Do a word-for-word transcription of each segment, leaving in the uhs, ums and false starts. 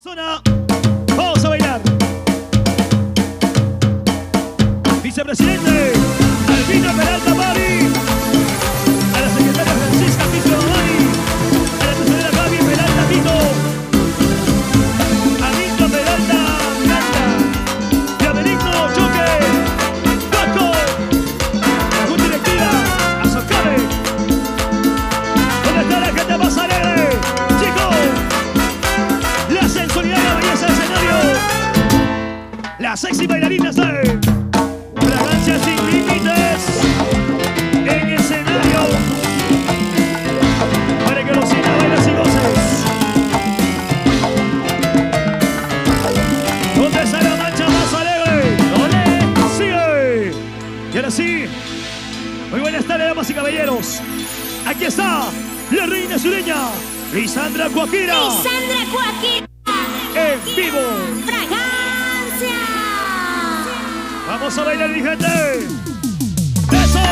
Zona, vamos a bailar. Vicepresidente Albino Peralta Mari, a la secretaria Francisca Tito Mari, a la tesorera Gaby Peralta Tito, a Nito Peralta Miranda, y a Benigno Choque, Paco, la junta directiva, a Socare. ¿Dónde está la gente más alegre? Chicos, la sensualidad y la belleza del escenario, las sexy bailarinas de Fragancia Sin Límites en escenario, para que los sientas, bailes y goces. ¿Dónde está la mancha más alegre? ¿Dónde? Sigue. Y ahora sí, muy buenas tardes, damas y caballeros. Aquí está la reina sureña, Lisandra Cuaquira. Lisandra Cuaquira. En vivo. Fragancia. Vamos a bailar, mi gente. Eso,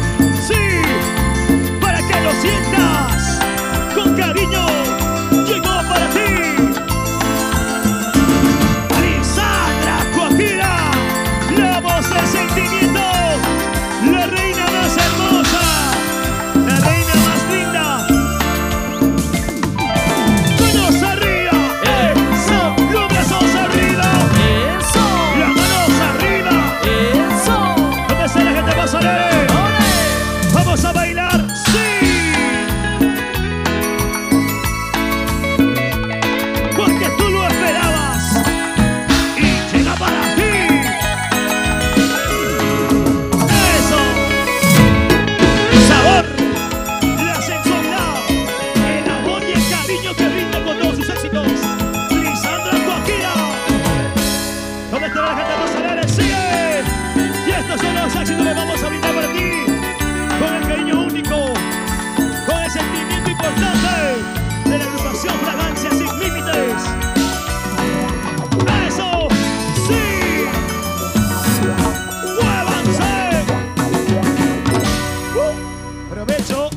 sí, para que lo sientas con cariño. Llegó para ti Lisandra Cuaquira, la voz del sentimiento, la reina más hermosa, la reina más linda. Manos arriba, eso, los brazos arriba, eso, las manos arriba, eso. ¿Dónde está la gente más alegre? Vamos a bailar, sí, porque tú lo esperabas y llega para ti. Eso, sabor, la sensualidad, el amor y el cariño que brinda con todos sus éxitos, Lisandra Cuaquira. ¿Dónde está la gente más alegre? Sigue. Y estos son los éxitos que vamos a brindar para ti, con el cariño único, con el sentimiento importante de la agrupación Fragancia Sin Límites. ¡Eso! ¡Sí! ¡Muévanse! Uh, aprovecho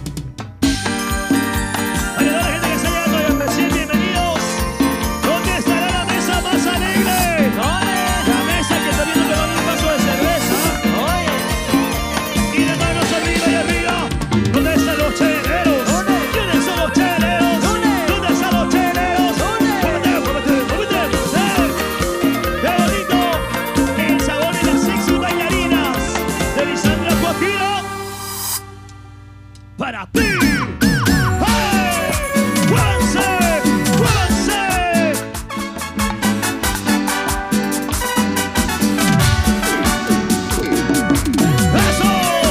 para dar a la gente que está llegando y recién bienvenidos. ¿Dónde estará la mesa más alegre? La mesa que está viendo que va a dar un vaso de cerveza. Y de manos arriba y arriba. ¿Dónde están los cheleros? ¿Quiénes son los cheleros? ¿Dónde están los cheleros? ¡Muévete, muévete, muévete! ¡Qué bonito! El sabor de las sexy bailarinas de Lisandra Cuaquira para ti. ¡Hey! ¡Muévanse! ¡Muévanse! ¡Eso!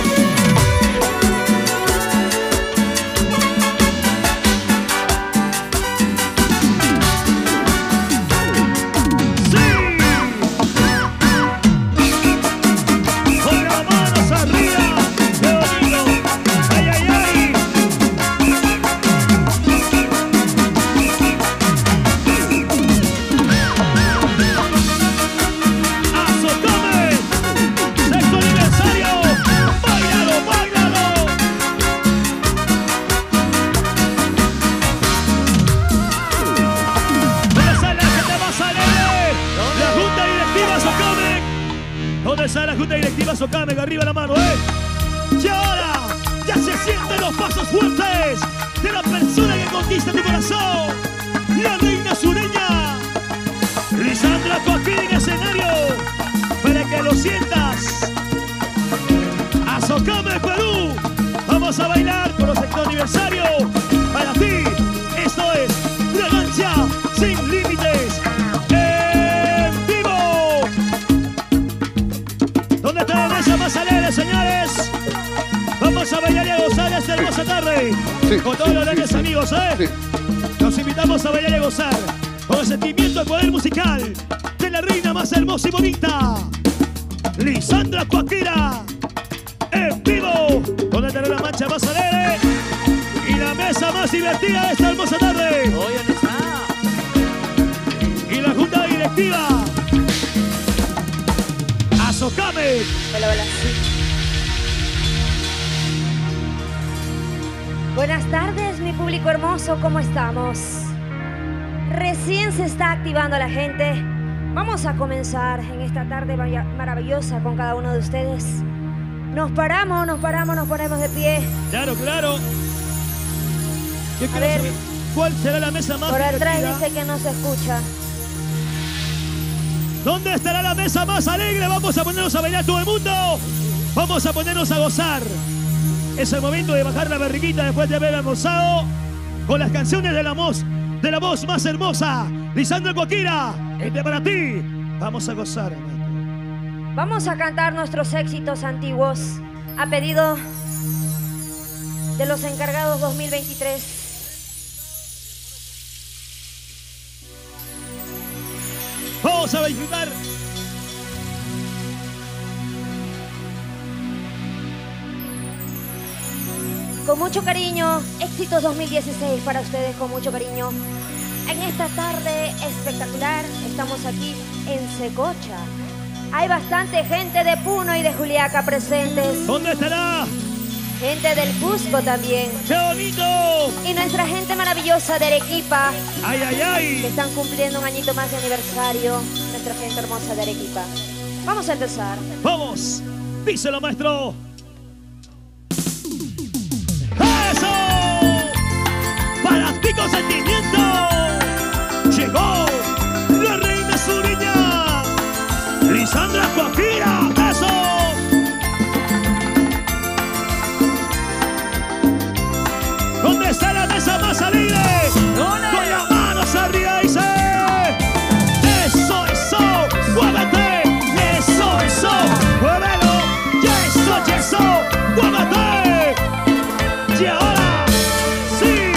¡Sí! Con las manos arriba, qué bonito. ¡Ay, ay, ay! ¡Azotame! ¡Sexto aniversario! ¡Báilalo, báilalo! ¿Dónde está la gente más alegre? La Junta Directiva Socamec. ¿Dónde está la Junta Directiva Socamec? Arriba la mano, ¿eh? Y ahora ya se sienten los pasos fuertes de la persona que conquista tu corazón, la reina sureña, Lisandra Cuaquira en escenario, para que lo sientas. A Socamec, Perú. Vamos a bailar por los sexto aniversario. Para ti, esto es Fragancia Sin Límites en vivo. ¿Dónde está la mesa más alegre, señores? Vamos a bailar y a gozar esta hermosa tarde. Sí, Con todos sí, los sí, grandes sí. amigos, ¿eh? Sí. Los invitamos a bailar y a gozar con el sentimiento del poder musical de la reina más hermosa y bonita, Lisandra Cuaquira, en vivo. ¿Dónde estará la mancha más alegre y la mesa más divertida de esta hermosa tarde? Y la junta directiva, Azocame. Hola, hola, sí. Buenas tardes, mi público hermoso, ¿cómo estamos? Recién se está activando la gente. Vamos a comenzar en esta tarde maravillosa con cada uno de ustedes. Nos paramos, nos paramos, nos ponemos de pie. Claro, claro. Yo A quiero ver. saber cuál será la mesa más Por atrás divertida. dice que no se escucha. ¿Dónde estará la mesa más alegre? Vamos a ponernos a bailar todo el mundo. Vamos a ponernos a gozar. Es el momento de bajar la barriguita después de haber almorzado con las canciones de la voz, de la voz más hermosa, Lisandra Cuaquira. Este para ti. Vamos a gozar. Vamos a cantar nuestros éxitos antiguos a pedido de los encargados dos mil veintitrés. Vamos a disfrutar. Con mucho cariño, éxitos dos mil dieciséis para ustedes con mucho cariño. En esta tarde espectacular estamos aquí en Secocha. Hay bastante gente de Puno y de Juliaca presentes. ¿Dónde estará? Gente del Cusco también. ¡Qué bonito! Y nuestra gente maravillosa de Arequipa, ¡Ay, ay, que ay! están cumpliendo un añito más de aniversario. Nuestra gente hermosa de Arequipa. Vamos a empezar. ¡Vamos! ¡Díselo, maestro! ¡Eso! ¡Para ti con sentimiento! Llegó la reina sureña, Lisandra Cuaquira. ¡Eso! ¿Dónde está la mesa más alegre? Con las manos arriba dice. Eso, eso, muévete. Eso, eso, muévelo. Eso, eso, muévete. Y ahora, sí.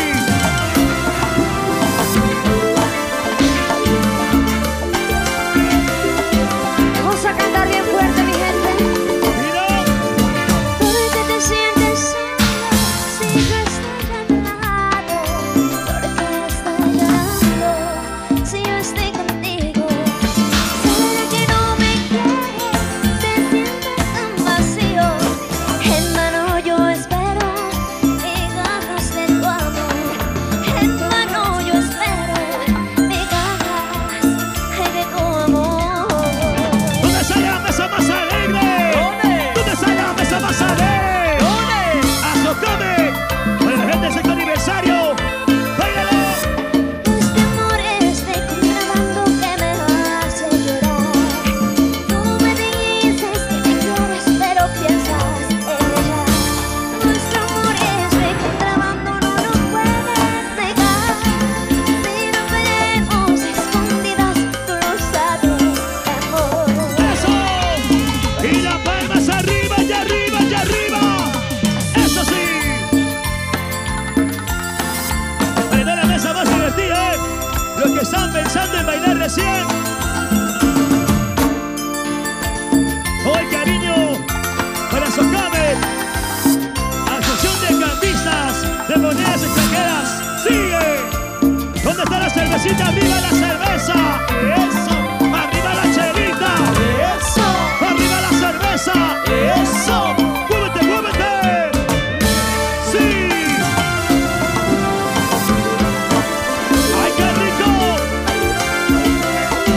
Vamos a cantar bien fuerte, mi gente. Mira. Todo el que te sientes sola, si yo estoy a tu lado, porque estoy llorando, si yo estoy contigo. Saber que no me quieres, te sientes tan vacío. En vano yo espero migajas de tu amor. En vano yo espero migajas de tu amor. ¿Dónde está la mesa más alegre? ¿Dónde? ¿Dónde está la mesa más alegre? ¿Dónde? ¡Azócame! Para la gente de sexto aniversario. ¡Báilalo! Este amor es de contrabando que me hace llorar. Tú me dices que me quieres, pero piensas en ella. Nuestro amor es de contrabando, no lo puedes negar. Si nos vemos escondidas, tú lo sabes, amor. ¡Eso! Y las palmas arriba y arriba y arriba. ¡Eso sí! Para la mesa más divertida, ¿eh? Los que están pensando en bailar recién. Todo el cariño para Socame. Asociación de Cambistas de Monedas Extranjeras. ¡Sigue! ¿Dónde está la cervecita? ¡Arriba la cerveza! ¡Eso! ¡Arriba la chelita! ¡Eso! ¡Arriba la cerveza! ¡Eso! ¡Muévete, muévete! ¡Sí! ¡Ay, qué rico!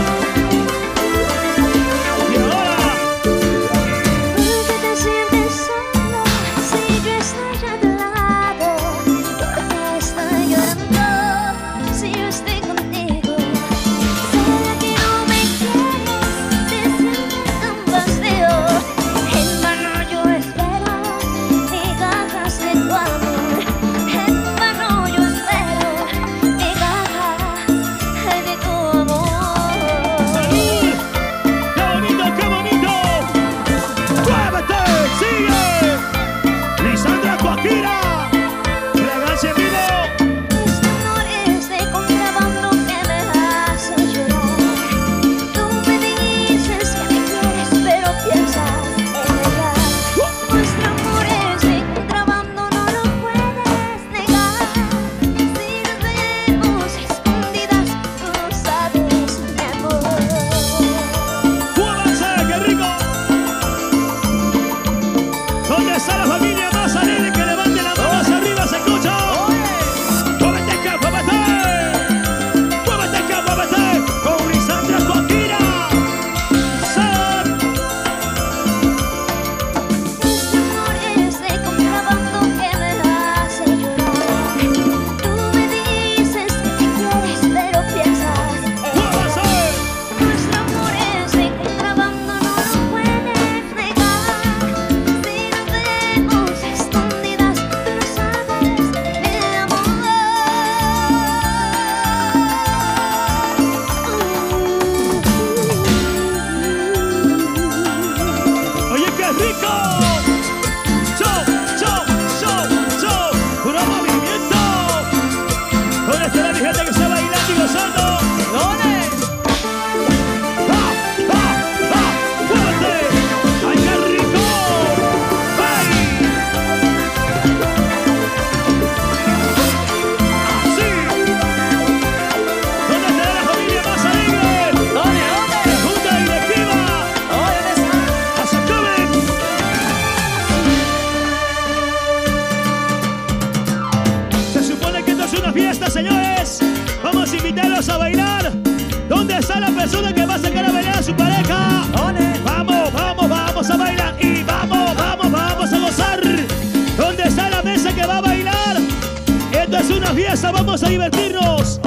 Vamos a divertirnos.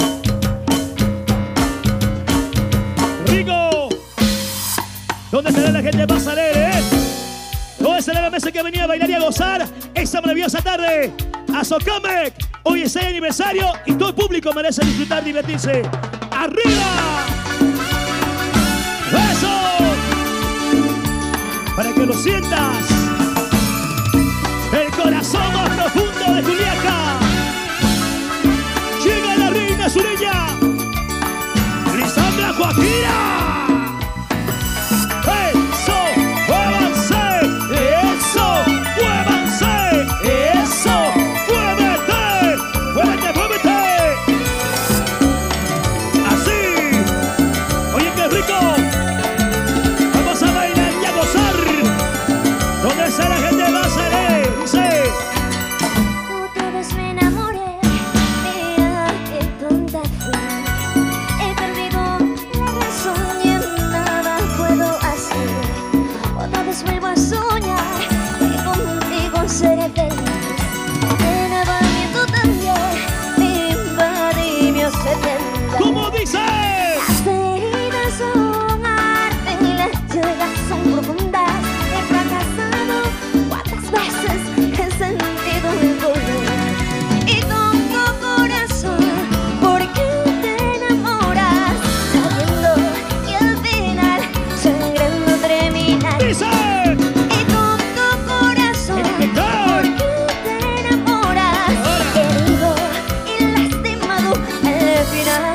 Rico. ¿Dónde estará la gente más alegre, eh? ¿Dónde estará la mesa que venía a bailar y a gozar esta maravillosa tarde? A Socamec. Hoy es el aniversario y todo el público merece disfrutar, divertirse. ¡Arriba! ¡Eso! Para que lo sientas. El corazón más profundo de Juliaca. Llega la reina sureña. Lisandra Guajira. ¿Cómo dice? Las heridas son arte y las llagas son profundas. He fracasado, cuántas veces he sentido el dolor. Y tonto corazón, ¿por qué te enamoras? Sabiendo que al final sangrando terminar. Dice. Y tonto corazón, ¿por qué te enamoras? Herido y lastimado al final.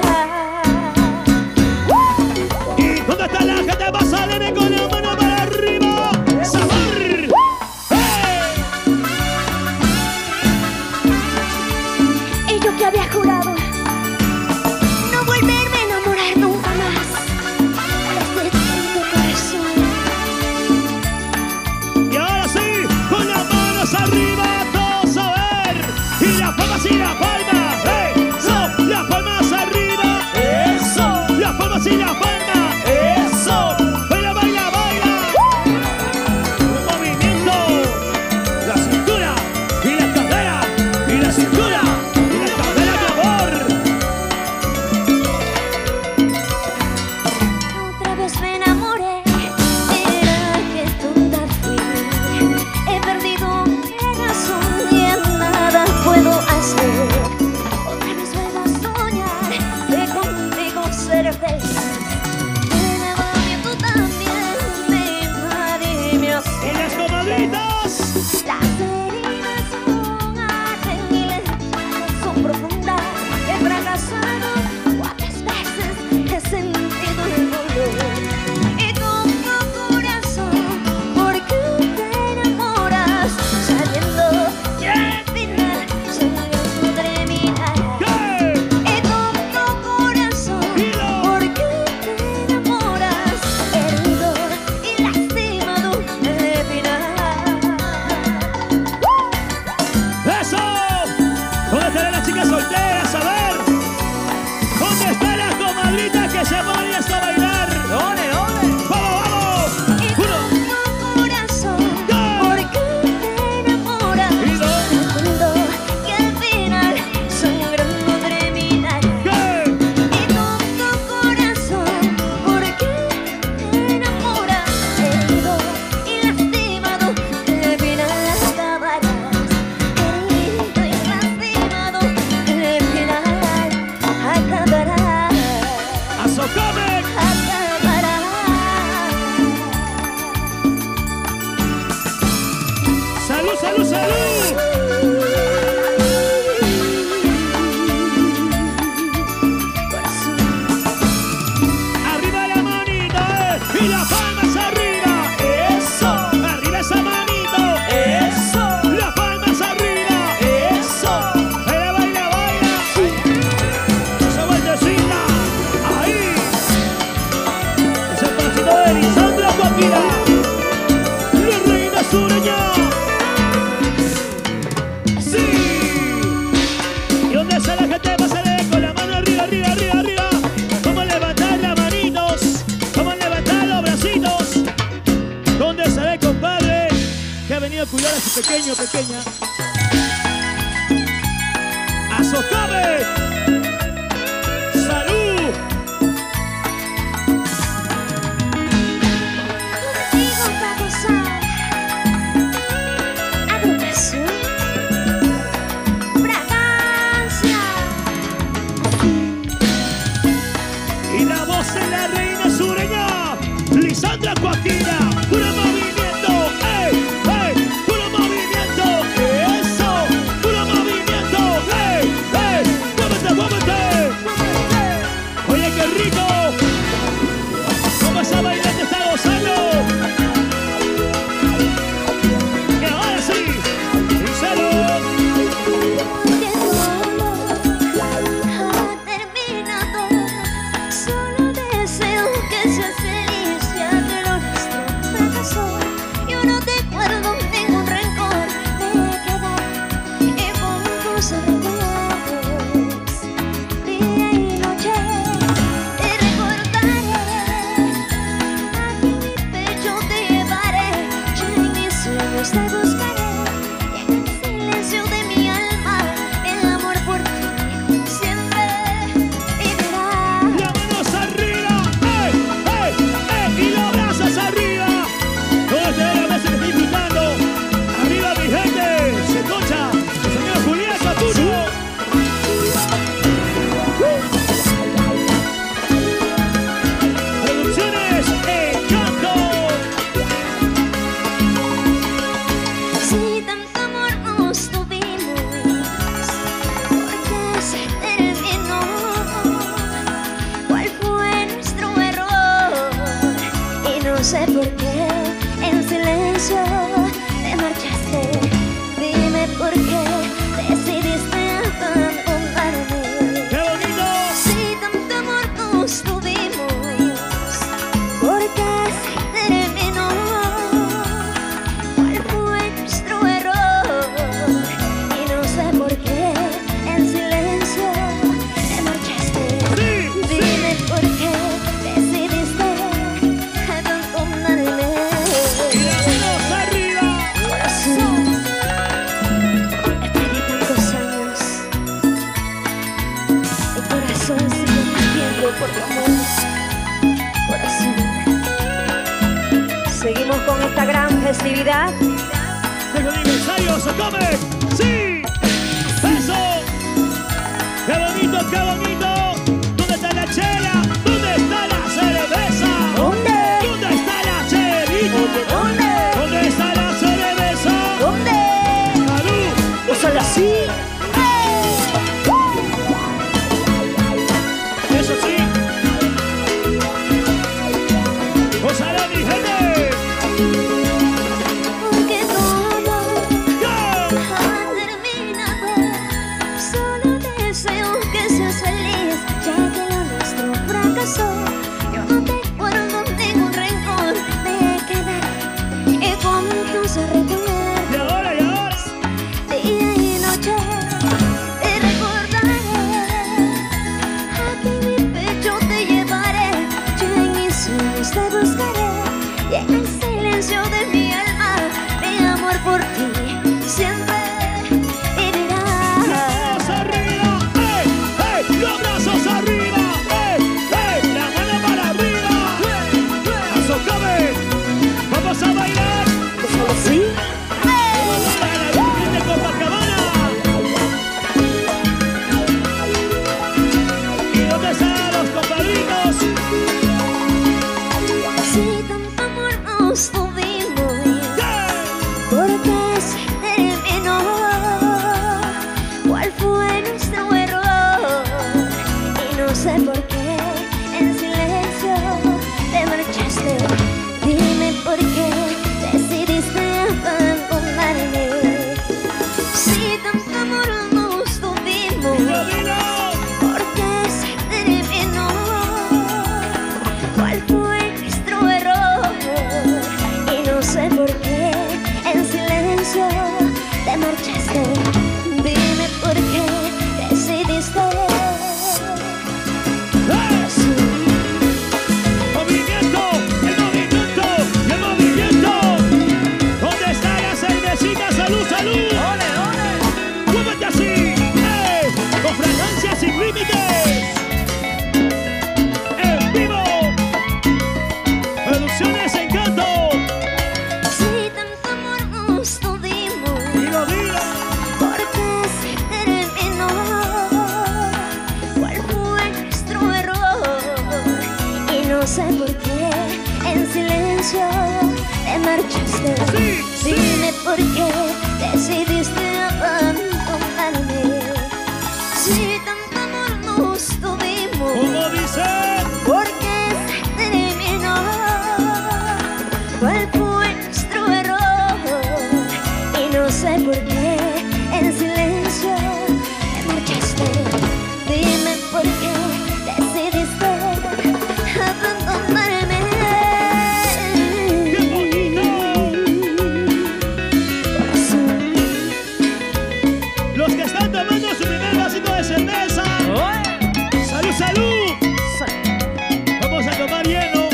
Había jurado no volverme a enamorar nunca más de tu corazón. Y ahora sí, con las manos arriba, todos a ver. Y las palmas y las palmas. Eso, las palmas arriba. Eso, las palmas y las palmas. Eso, baila, baila, baila. Un movimiento, la cintura y la cadera y la cintura. ¡Salud, salud, salud! Arriba la manita, eh, y las palmas arriba. Eso, arriba esa manito. Eso, las palmas arriba. Eso, baila, baila, baila. Esa vueltecita, ahí. Es el pasito de Lisandra Guajira, la reina sureña. Cuidar a su pequeño, pequeña. ¡A Socamec! Esa es la reina sureña, Lisandra Joaquina. Puro movimiento, ey, ey, puro movimiento. Eso, puro movimiento, ey, ey. Muévete, muévete. Oye, qué rico. Como esa bailante está gozando. Que ahora sí, sincero. No sé por qué en silencio te marchaste. Dime por qué decidiste abandonarme. ¡Qué bonito! Si tanto amor nos tuvimos, ¿por qué se terminó? ¿Cuál fue nuestro error? Y no sé por qué en silencio te marchaste. Sí, Dime por qué decidiste abandonarme. Y las manos arriba. Corazón, esperé tantos años. Mi corazón sigue latiendo por tu amor. Corazón. Seguimos con esta gran festividad. ¡Tengo aniversario, Socome! ¡Sí! ¡Eso! ¡Qué bonito, qué bonito! ¿Dónde está la chela? ¿Dónde está la cerveza? ¿Dónde? ¿Dónde está la chelita? ¿Dónde? ¿Dónde está la cerveza? ¿Dónde? ¡Salud! Solo así. ¡Eso sí! ¡Gozará mi gente! Porque todo ¡Go! ha terminado. Solo deseo que seas feliz, ya que lo nuestro fracasó. Yo no te guardo ningún rencor, me quedaré con tus recuerdos. ¡Y ahora, y ahora! Día y noche te recordaré. Aquí en mi pecho te llevaré. Yo en mis sueños te buscaré. Y en el silencio de mi alma, mi amor por ti siempre vivirá. ¡Manos arriba! ¡Ey! ¡Ey! ¡Los brazos arriba! ¡Ey! ¡Ey! ¡La mano para arriba! ¡Azócame! ¡Vamos a bailar! ¿Sí? ¡Vamos a la Virgen de Copacabana! ¿Y dónde están los compadritos? Si tanto amor nos tuvimos, ¡Yeah! ¿por qué se terminó? ¿Cuál fue nuestro error? Y no sé por qué en silencio te marchaste. Dime por qué decidiste abandonarme. Si tanto amor nos tuvimos, ¡Dilo, dilo! ¿por qué se terminó? ¿Cuál fue nuestro error? Y no sé por qué en silencio te marchaste. Dime por qué decidiste. ¡Ey! ¡Movimiento! ¡El movimiento! ¡El movimiento! ¿Dónde está la cervecita? ¡Salud, salud! ¡Ole, ole! ¡Muévete así! ¡Eh! ¡Con fragancias sin límites! ¡En vivo! no sé por qué en silencio te marchaste. Sí, sí. Dime por qué decidiste abandonarme. Si tanto amor nos tuvimos, Como dice, ¿por qué se terminó? ¿Cuál fue nuestro error? Y no sé por qué en silencio te marchaste. Dime por qué decidiste abandonarme. ¡qué bonito! Corazón, Los que están tomando su primer vasito de cerveza. ¡Salud, salud! Vamos a tomar lleno.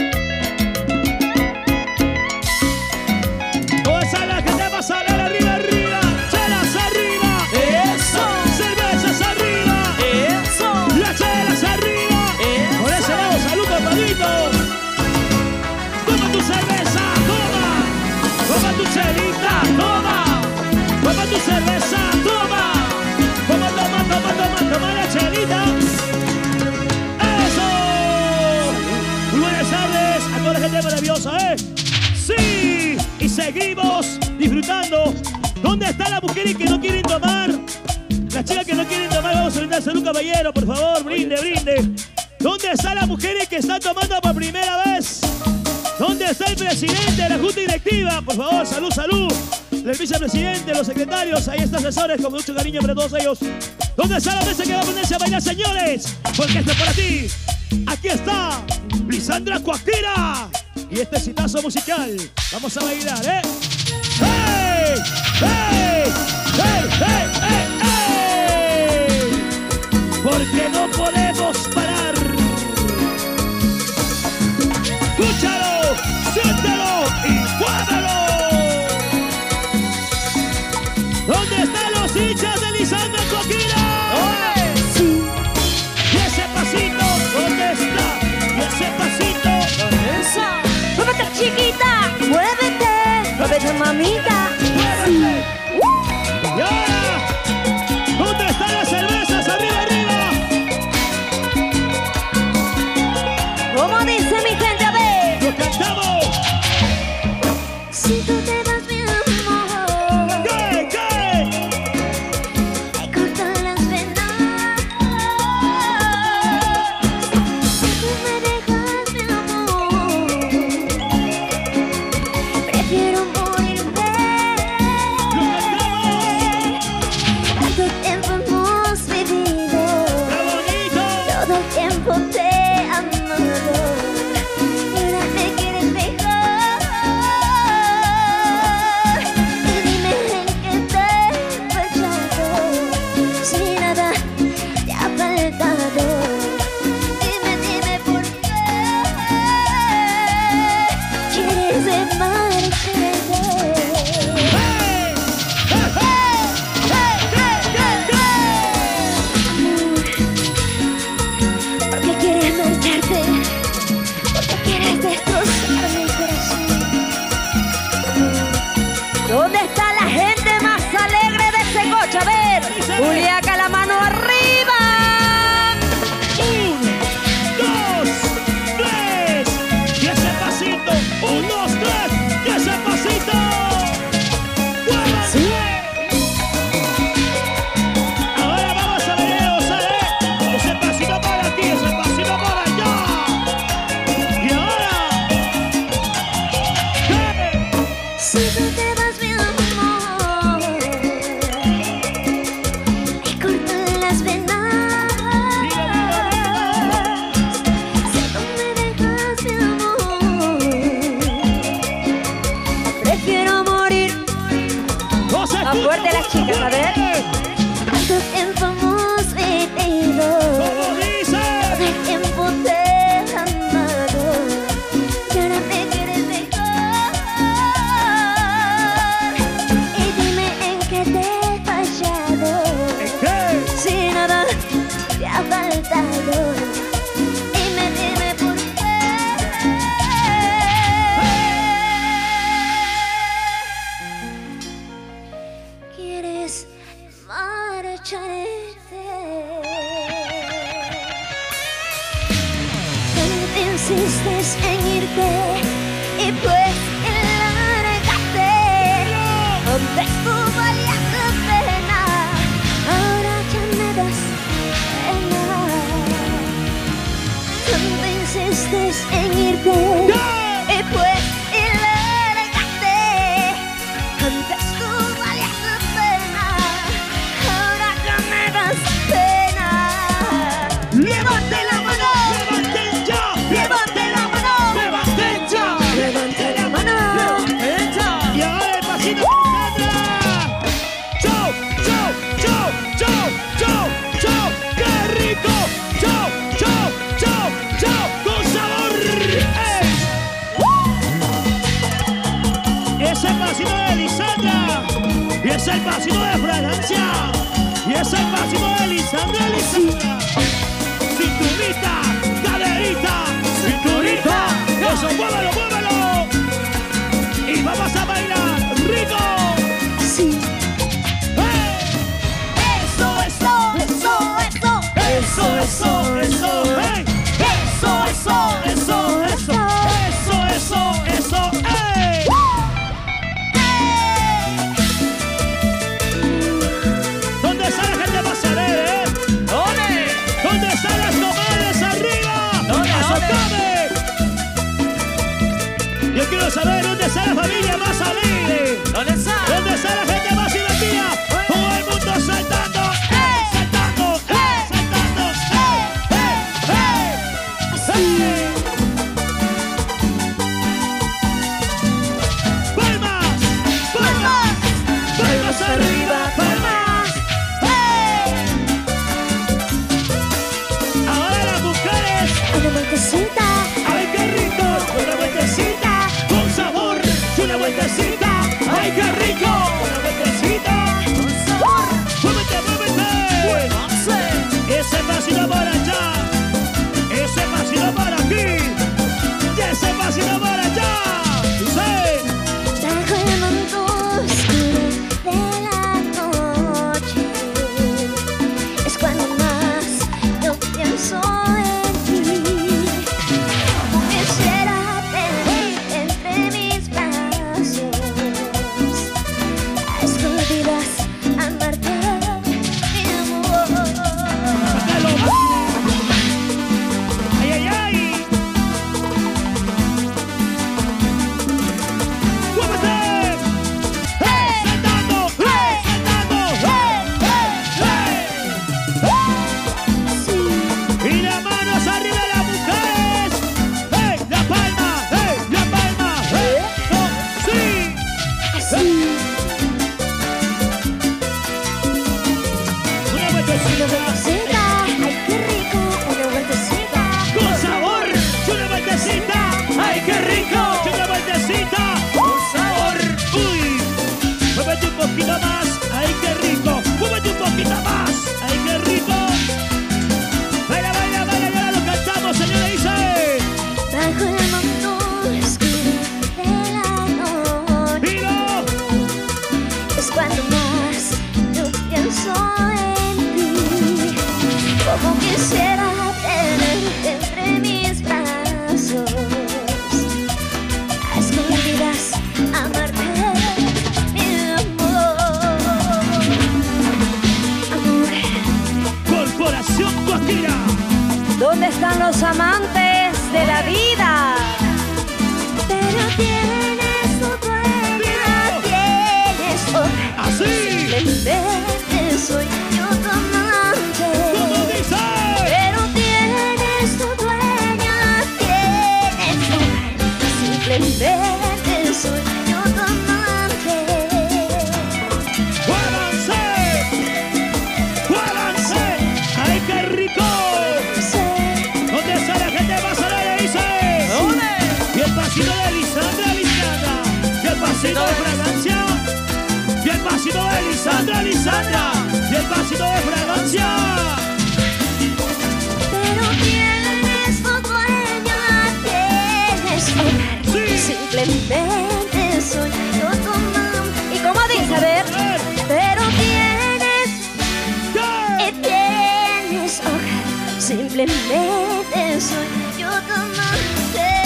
Toda esa la gente va a salir arriba, arriba. Chelas arriba. Eso, Cervezas arriba. eso, Las chelas arriba. eso. Por ese lado, salud, compadrito. Toma tu cerveza, toma. Toma tu chelita, toma. Toma tu cerveza, toma. Toma, toma, toma, toma, toma la chelita. ¡Eso! Muy buenas tardes a toda la gente maravillosa, ¿eh? ¡Sí! Y seguimos disfrutando. ¿Dónde está la mujer que no quieren tomar? Las chicas que no quieren tomar, vamos a brindar. Salud, caballero, por favor, brinde, brinde. ¿Dónde están las mujeres que están tomando por primera vez? ¿Dónde está el presidente de la Junta Directiva? Por favor, salud, salud. El vicepresidente, los secretarios, ahí están asesores, con mucho cariño para todos ellos. ¿Dónde está la mesa que va a ponerse a bailar, señores? Porque esto es para ti. Aquí está Lisandra Cuactira. Y este citazo musical. Vamos a bailar, ¿eh? ¡Hey! ¡Hey! ¡Hey! ¡Hey! ¡Hey! ¡Hey! Porque no podemos parar. Escúchalo, siéntelo y guárdalo. ¿Dónde están los hinchas de Lisandra Cuactira? sí, Y ese pasito, ¿dónde está? Y ese pasito. Eso. muévete chiquita, muévete, muévete mamita. ¡Muévete! Y ahora, ¿dónde están las cervezas? ¡Arriba, arriba! Como dice mi gente, a ver. ¡Lo cantamos! Si tú te vas, mi amor, ¿Qué? ¿Qué? te cortan las venas. Si tú me dejas, mi amor, prefiero morirme. ¡Lo cantamos! Tanto tiempo hemos vivido, ¡Qué bonito! todo el tiempo te he amado. Y ahora me quieres dejar. Y dime en qué te he fallado, si nada te ha faltado. Dime, dime por qué quieres de marcharte. ¡Hey! ¡Hey! ¿Por qué quieres marcharte? ¿Por qué quieres destrozar mi corazón? ¿Dónde está la gente más alegre de ese coche? A ver, Juliaca, la mano arriba. Un, dos, tres. Y ese pasito. Un, dos, tres. Y ese pasito. ¡Muévanse! Ahora vamos a ver, ¿sale? Ese pasito para aquí, ese pasito para allá. Y ahora. ¿Qué? Si tú te vas, mi amor, me cortan las venas. Si tú me dejas, mi amor, prefiero morir. No se Más fuerte las chicas, a ver. Tanto tiempo hemos vivido, Como dice. todo el tiempo te he amado. Y ahora me quieres dejar. Y dime en qué te he fallado, ¿Qué? si nada te ha faltado. Dime, dime por qué quieres insistes en irte y pues largaste, donde tú valías la pena, ahora ya me das pena. Tanto insistes en irte y pues largaste, antes tú valías la pena, ahora ya me das pena. Levante la mano, ¡Levanten ya! levante la mano, ¡Levanten ya! levante la mano. Y ahora el pasito de Sandra. ¡Chau! ¡Chau! ¡Chau! ¡Chau! ¡Chau! ¡Chau! ¡Qué rico! ¡Chau! ¡Chau! ¡Chau! ¡Chau! ¡Con sabor! ¡Ey! Es el pasito de Lisandra. Y es el pasito de fragancia. Y es el pasito de Lisandra, Lisandra. Cinturita, caderita, cinturita. Eso, muévelo, muévelo. Y vamos a bailar rico. Sí, ¡Hey! eso, eso, eso, eso. Eso, eso, eso, hey. Eso, eso, eso, eso, eso, eso, eso, hey. ¿Dónde está la gente para saber, eh? ¿Dónde? ¿Dónde están las comadres arriba? ¿Dónde, ¡Azócame! Yo quiero saber dónde está la familia más alegre. ¿Dónde está? ¿Dónde está la gente más divertida? Todo el mundo saltando, ¡eh! Saltando, ¡eh! Saltando, ¡eh! ¡Eh! ¡Eh! ¡Palmas! ¡Palmas! ¡Palmas arriba! ¡Palmas! Ahora las mujeres. Una vueltecita, ¡Ay, qué rico! Una vueltecita con sabor. Una vueltecita. ¡Ay, qué rico! Una vueltecita con sabor. ¡Muévete, muévete! Ese pasito para allá. Ese pasito para aquí. Y ese pasito para allá. ¡Sí! bajo el manto oscuro de la noche, es cuando más yo pienso en ti. Quisiera tenerte entre mis brazos, a escondidas amarte, mi amor. ¡Sácalo! ¡Ay, ay, ay! ¡Muévete! ¡Hey! ¡Saltando! ¡Hey! ¡Saltando! ¡Hey! ¡Hey! Sí, Y las manos arriba de las mujeres. ¡Hey! ¡La palma! ¡Hey! ¡La palma! ¡Hey! ¡Oh! ¡Sí! así, Una una vueltecita vueltecita, ay qué rico, una vueltecita. con sabor. Y una vueltecita. ¡Ay, qué rico! Y una vueltecita con sabor. ¡Uy! Muévete un poquito más. ¡Ay, qué rico! Muévete un poquito más. ¡Ay, qué rico! Baila, baila, baila. Y ahora lo cantamos, señora Isabel. Bajo el manto oscuro de la noche, ¡Dilo! es cuando más yo pienso en ti. Como quisiera tenerte entre mis brazos, a escondidas amarte, mi amor. Amor, Corporación Guajira. ¿Dónde están los amantes de la vida? pero tienes tu dueña, tienes otra. Así. Simplemente soy yo tu amante. ¿Cómo dice? Pero tienes tu dueña, tienes otra. Simplemente soy yo tu amante. ¡Muévanse! ¡Muévanse! ¡Ay, qué rico! Sé, ¿Dónde está la gente más alegre, dice? ¿Dónde? Y el pasito de Lisandra, Lisandra. Y el pasito de fragancia. Y el pasito de Lisandra, Lisandra. Y el pasito de fragancia. pero tienes tu dueña, tienes otra. Sí. Simplemente soy yo tu amante. ¿Y cómo dice? A ver. Pero tienes ¡Ya! y tienes hogar. Simplemente soy yo tu amante.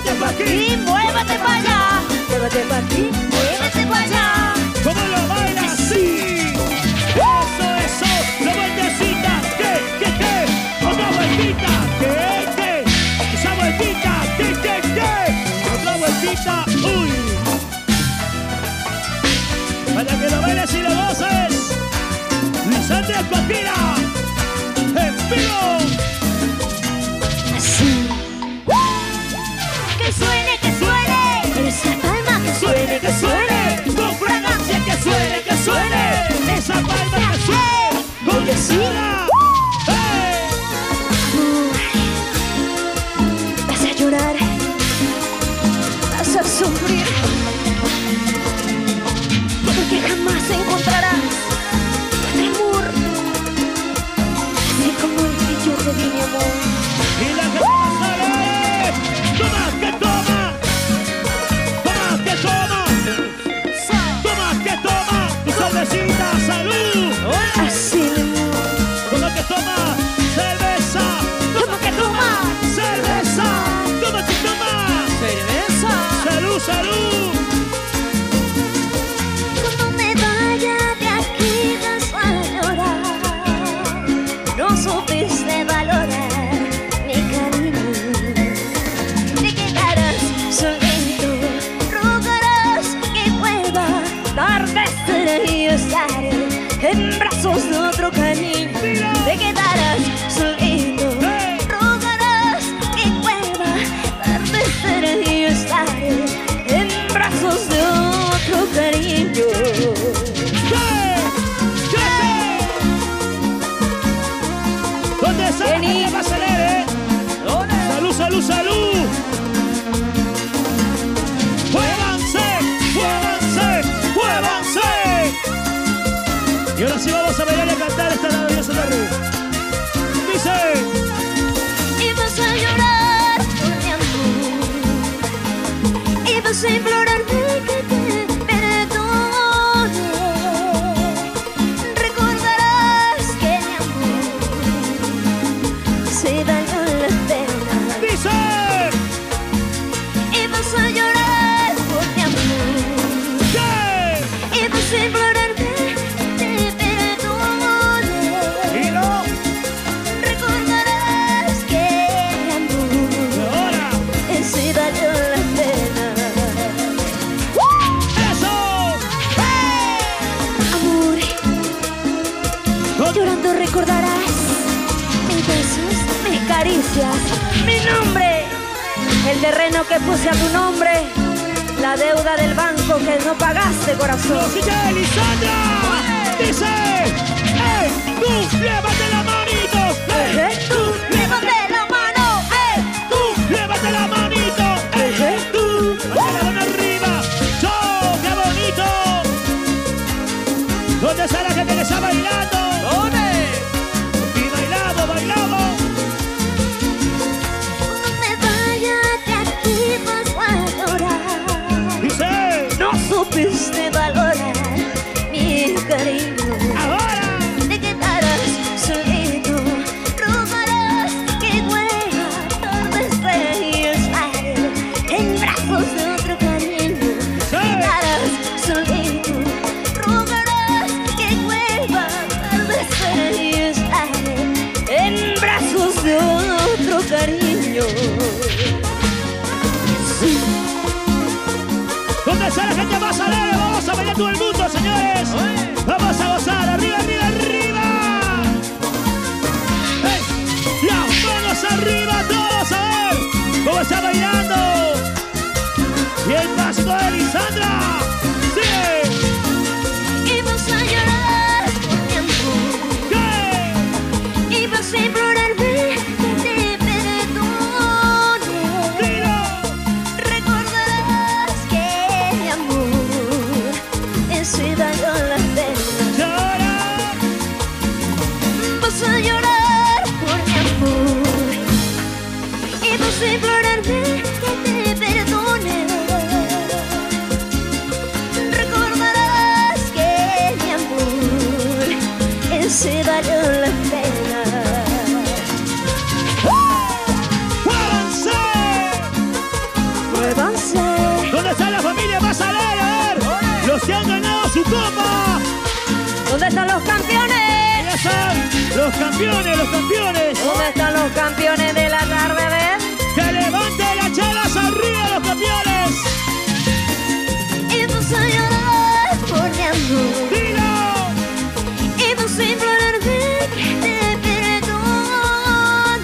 muévete pa' aquí. Y muévete para allá. Muévete para aquí, muévete para allá. ¿Cómo lo bailas? Sí. Eso, eso. La vueltecita. ¿Qué? ¿Qué? ¿Qué? Otra vueltita. ¿Qué? ¿Qué? Esa vueltita. ¿Qué? ¿Qué? ¿Qué? Otra vueltita. Uy. Para que lo bailes y lo goces. Lisandra Cuatira. En vivo. Así. Que suene, que suene. Esa palma que suene, que suene. Con fragancia que suene, que suene. Esa palma que suene. Con decida. ¡Hey! Vas a llorar. Vas a sufrir. Porque jamás encontrarás otro amor así como el que yo te di, mi amor. Y la gente sale. Toma, que toma. Toma, que toma. Toma, que toma. Tu cervecita, salud. Así, mi amor. Toma, que toma. Cerveza. Toma que toma. Cerveza. Toma, que toma. Cerveza. Salud, salud. Cuando me vaya de aquí vas a llorar. No supiste valorar mi cariño. Te quedarás solito. Rogarás que vuelva. Tal vez y estaré en brazos de otro cariño. Te quedarás solito. Hey. Rogarás que vuelva. Tal vez y estaré en brazos de otro cariño. ¿Qué? ¿Qué? ¿Dónde está la Vení. gente más alegre? Salud, salud, salud. Muévanse, muévanse, muévanse. Y ahora sí vamos a bailar y a cantar esta maravillosa tarde. Dice. Y vas a llorar por mi amor. Y vas a implorarme que te perdone. Recordarás que mi amor se dañó la pena. Dice. Y vas a llorar por mi amor. ¿Qué? Y vas a implorarme que te perdone. Y no. Recordarás que mi amor Ahora. se dañó la pena. Eso. Amor, ¿Dónde? llorando recordarás mis besos, mis caricias, mi nombre, El terreno que puse a tu nombre. La deuda del banco que no pagaste, corazón. Rosilla Elisandra. Dice. ¡Eh! ¡Tú! ¡Llévate la manito! ¡Eh! Eh, ¡Tú! llévate la mano, eh. ¡Tú! ¡Llévate la manito! ¡Eh! ¡Tú! ¡Llévate la mano arriba! ¡Yo! ¡Qué bonito! ¿Dónde está la gente que está bailando? ¿Dónde? Y bailamos, bailamos. Cuando me vaya de aquí vas a llorar. Dice. No supiste valorar mi cariño. ¡Ahora! Te quedarás solito, rogarás que vuelva. Tal vez te estaré en brazos de otro cariño. ¡Sí! Quedarás solito. Rogarás que vuelva. Tal vez te estaré en brazos de otro cariño. Sí. ¿Dónde está la gente más alegre? Vamos a bailar todo el mundo, señores. Vamos a gozar. Arriba, arriba, arriba. ¡Hey! Las manos arriba, todos a ver cómo está bailando. Y el pasito de Lisandra. ¡Sigue! Y vas a llorar por mi amor. ¿Qué? Y vas a implorarme que te perdone. ¡Tiro! Recordarás que mi amor campeones, los campeones. ¿Dónde están los campeones de la tarde, a ver? Que levante las chelas arriba, los campeones. Y tú soy llorar por mi amor. ¡Dilo! Y tú sin implorarme que te perdono.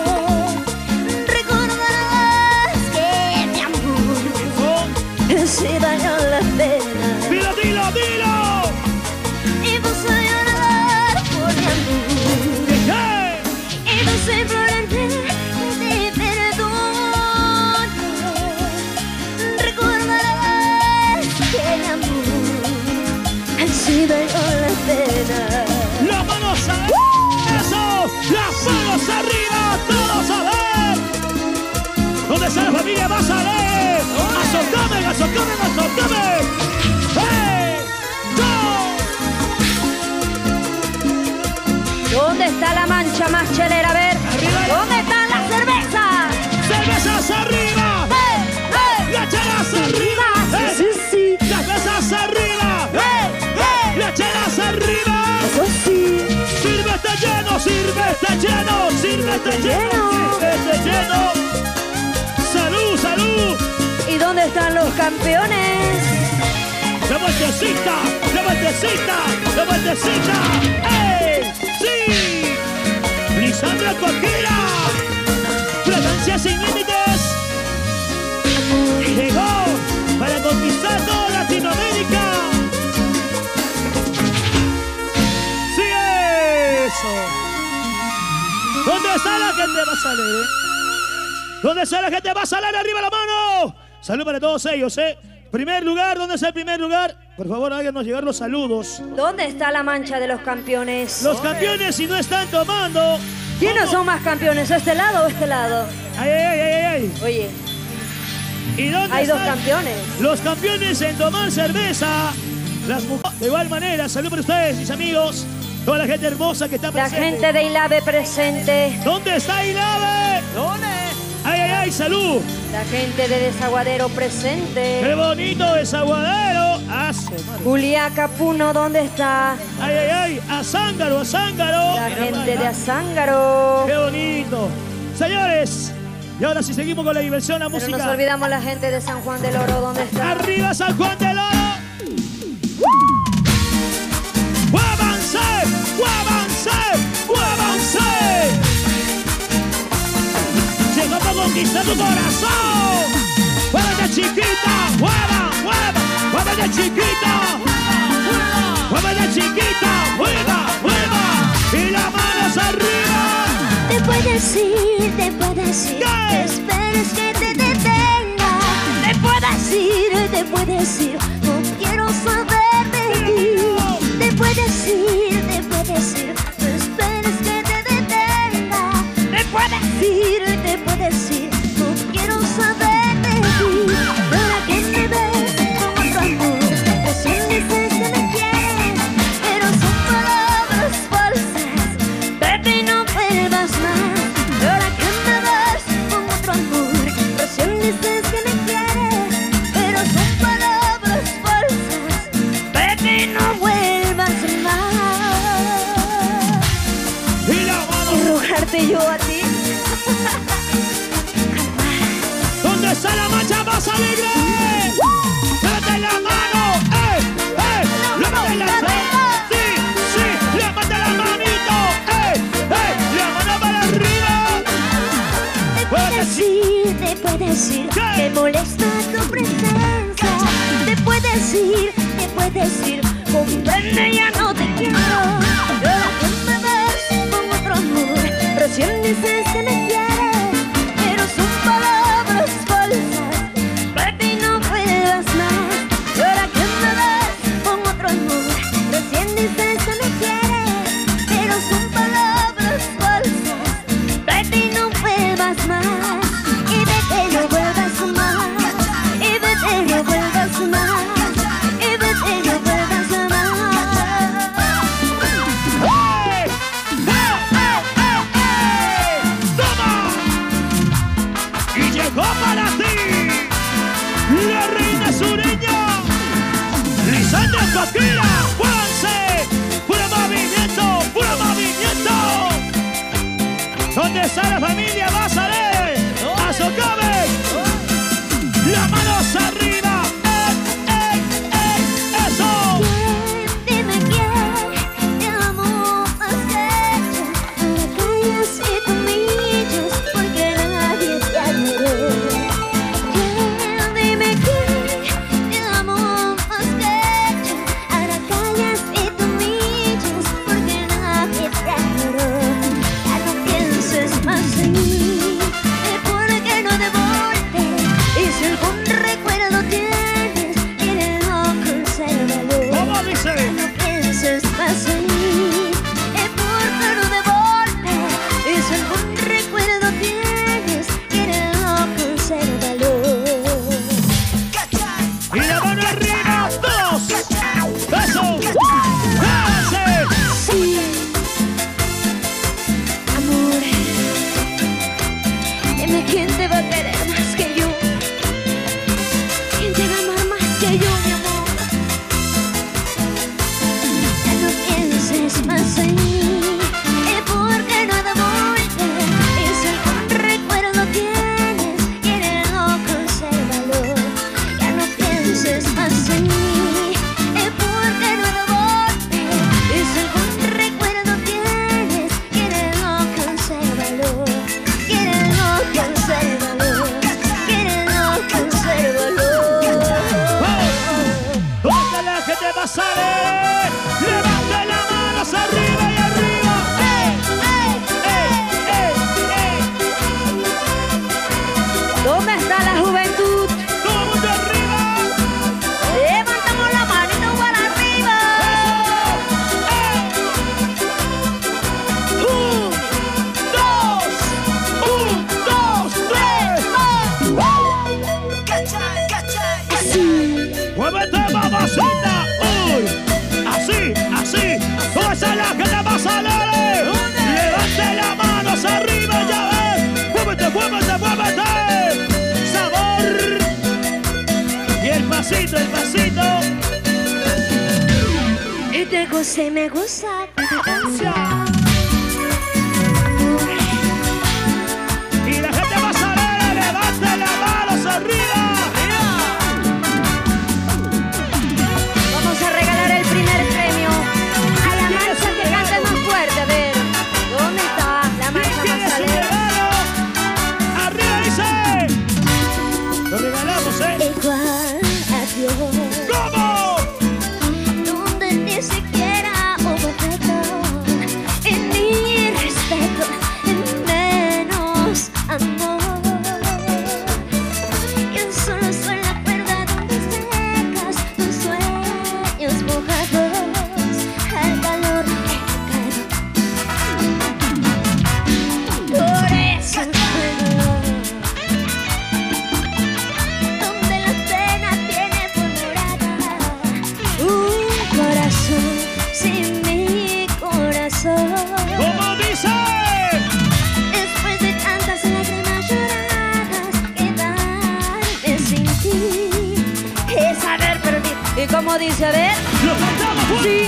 Recordarás que mi amor se valió la pena. ¡Dilo, dilo, dilo! Y tú soy llorar por mi amor. ¿Qué? Y tú sin implorarme que te perdono. Recordarás que mi amor se valió la pena. ¡Las manos arriba! ¡Eso! ¡Las manos arriba! ¡Todos a ver! ¿Dónde está la familia? ¡Vas a ver! ¡Azocame, azocame, azocame! ¡Hey! ¡Go! ¿Dónde está la mancha más chelera? A ver. Arriba. ¿Dónde están las cervezas? ¡Cervezas arriba! ¡Eh! ¡Eh! ¡Las chelas arriba! ¡Eh! Sí, sí. ¡Las mesas arriba! ¡Eh! ¡Eh! ¡Las chelas arriba! Eso sí. ¡Sírvete lleno, sírvete lleno, sírvete lleno, sírvete lleno! ¡Salud, salud! ¿Y dónde están los campeones? ¡La vueltecita! ¡La vueltecita! ¡La vueltecita! ¡Ey! ¡Sí! ¡Lisandra Coquera! ¡Fragancia sin límites! ¡Llegó para conquistar toda Latinoamérica! ¡Sí eso! ¿Dónde está la gente? Va a salir, ¿eh? ¿Dónde está la gente? Va a salir, arriba la mano. Salud para todos ellos, ¿eh? Primer lugar, ¿dónde está el primer lugar? Por favor, háganos llegar los saludos. ¿Dónde está la mancha de los campeones? Los campeones, si no están tomando. ¿Quiénes son más campeones? ¿Este lado o este lado? ¡Ay, ay, ay, ay, ay! Oye, ¿Y dónde hay dos están campeones. los campeones en tomar cerveza? Las mujeres. De igual manera, salud para ustedes, mis amigos. Toda la gente hermosa que está La presente. gente de Ilave presente. ¿Dónde está Ilave? ¿Dónde? ¡Ay, ay, ay! ¡Salud! La gente de Desaguadero ¡Qué presente. bonito desaguadero! ¡Ah, su madre! Juliaca Puno, ¿dónde está? ¡Ay, ay, ay! ¡A Zángaro, a Zángaro! La gente de Azángaro. ¡Qué bonito! Señores, y ahora sí seguimos con la diversión, la Pero nos música. olvidamos la gente de San Juan del Oro, ¿dónde está? ¡Arriba San Juan del Oro! ¡Muévanse! ¡Muévanse! ¡Muévanse! Llegó para conquistar tu corazón. ¡Muévete, chiquita! ¡Mueva, mueva! ¡Muévete, chiquita! ¡Muévete, chiquita! ¡Mueva, mueva! ¡Y las manos arriba! Te puedes ir, te puedes ir. ¿Qué? Esperes que te detenga. Te puedes ir, te puedes ir. No quiero saber de ti. Te puedes ir, te puedes ir. No esperes que te detenga. Te puedes ir, te puedes ir. No quiero saber de ti. Ahora que me ves con otro amor, recién dices que me quieres, pero son palabras falsas. Vete y no vuelvas más. Ahora que me ves con otro amor, recién dices que me quieres, pero son palabras falsas. Vete y no vuelvas más. ¡Y la mano! Rogarte yo a ti. ¿Dónde está la mancha más alegre? ¡Levante la mano! ¡Eh! ¡Eh! ¡Levante la mano! ¡Sí! ¡Sí! ¡Levante la manito! ¡Eh! ¡Eh! ¡La mano para arriba! Te puedes ir, te puedes ir. ¿Qué? Me molesta tu presencia. Te puedes ir, te puedes ir. Comprende, ya no te quiero. Ahora que me ves con otro amor, recién dices que me quieres, pero son palabras falsas. Vete y no vuelvas más. Ahora que me ves con otro amor, recién dices que me quieres, pero son palabras falsas. Vete y no vuelvas más. Y vete y no vuelvas más. Y vete y no vuelvas más. Y vete y no vuelvas más. ¡Eh! ¡Eh! ¡Eh! ¡Eh! ¡Toma! Y llegó para ti la reina sureña, Lisandra Coquera. ¡Muévanse! ¡Puro movimiento! ¡Puro movimiento! ¿Dónde está la familia Bazaré? ¡A Socame! ¡Las manos arriba! ¡Ey, ey, ey! ¡Eso! Dime quién te amó más que yo. Ahora callas y te humillas porque nadie te admiró. ¿Quién? Dime quién te amó más que yo. Ahora callas y te humillas porque nadie te admiró. Ya no pienses más en mí, porque no te voltees. Y si algún recuerdo tienes, quédalo, consérvalo. ¿Cómo dice? No pienses más en mí, es porque no te voltees. Y si algún recuerdo tienes, quédalo, consérvalo. Y la mano arriba, todos. ¡Eso! ¡Háganse! Sí, amor, dime quién te va a querer más que yo. ¿Quién te va a amar más que yo, mi amor? Ya no pienses más en mí, es porque no te voltees. Y si algún recuerdo tienes, quédalo, consérvalo. Ya no pienses más en mí, es porque no te voltees. Y si algún recuerdo tienes, quédalo, consérvalo. Quédalo, consérvalo. Quédalo, consérvalo. ¿Dónde la gente Bazaré? ¡Levante las manos arriba y arriba! ¡Ey, ey, ey, ey! ¿Dónde está la juventud? ¡Todo el mundo arriba! Levantamos la manito para arriba. ¡Un, dos! ¡Un, dos, tres! Así. ¡Muévete, mamacita! ¡Uy! ¡Así, así! ¿Cómo está la gente Bazaré? ¡Levante las manos arriba, ya ves! ¡Muévete, muévete, muévete! ¡Sabor! Y el pasito, el pasito. Y te gusta y me gusta tu canción. Y la gente Bazaré, levante las manos arriba. Vamos a regalar el primer premio a la marcha que cante más fuerte. A ver, ¿dónde está la ¿Quién marcha quiere más su alegre? regalo? ¡Arriba dice! Lo regalamos, ¿eh? Igual a Dios, ¿Cómo? donde ni siquiera hubo perdón, y ni respeto, y menos amor. Yo solo soy la cuerda donde secas tus sueños mojados al calor de tu cara. Por eso juego, donde la pena tiene por morada un corazón sin mi corazón. ¿Cómo dice? Después de tantas lágrimas lloradas, quedarme sin ti es saber perder. ¿Y cómo dice? A ver. ¡Lo cantamos fuerte!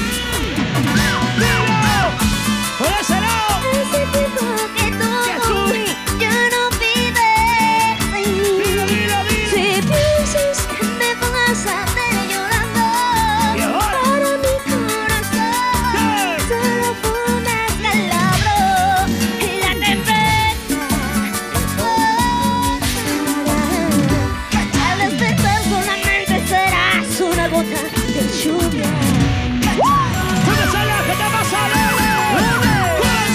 ¡Dilo! ¡Por ese lado! Hace tiempo que tú, Que tú. ya no vives en mí. ¡Dilo, dilo, dilo! Si piensas que me vas a ver llorando, ¿Y ahora? para mi corazón ¿Qué? solo fue un descalabro y la tempestad pasará. Al despertar solamente serás una gota de lluvia. ¿Dónde está la gente Bazaré? ¡Cuatro!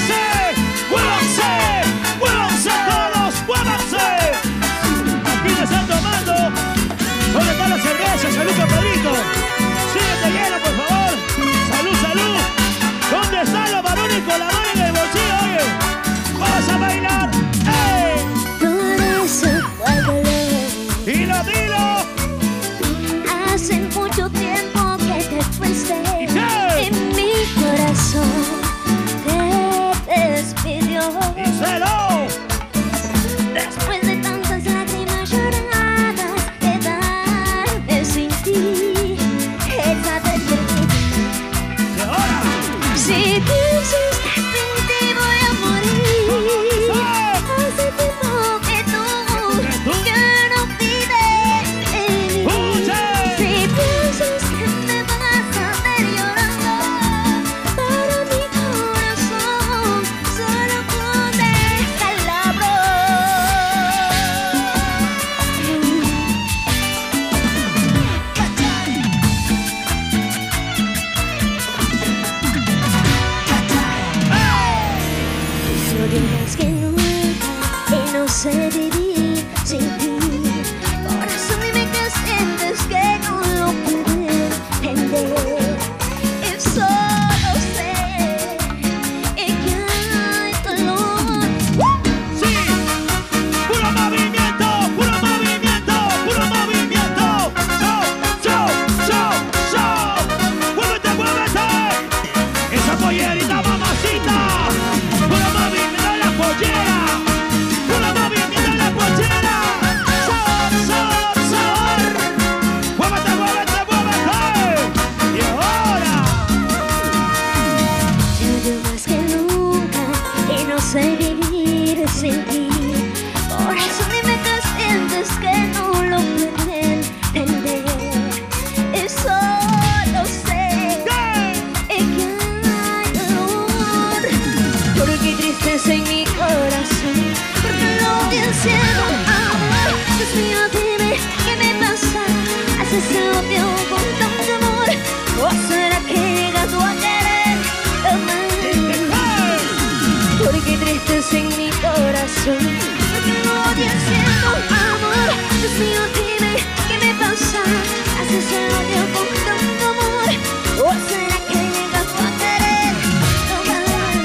haces el odio con tanto amor. ¿O será que llegas a querer tomar?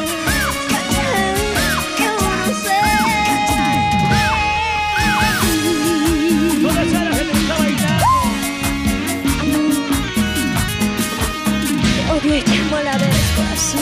Yo no sé. ¿Dónde está la gente que está bailando? Te odio y te amo a la vez, corazón.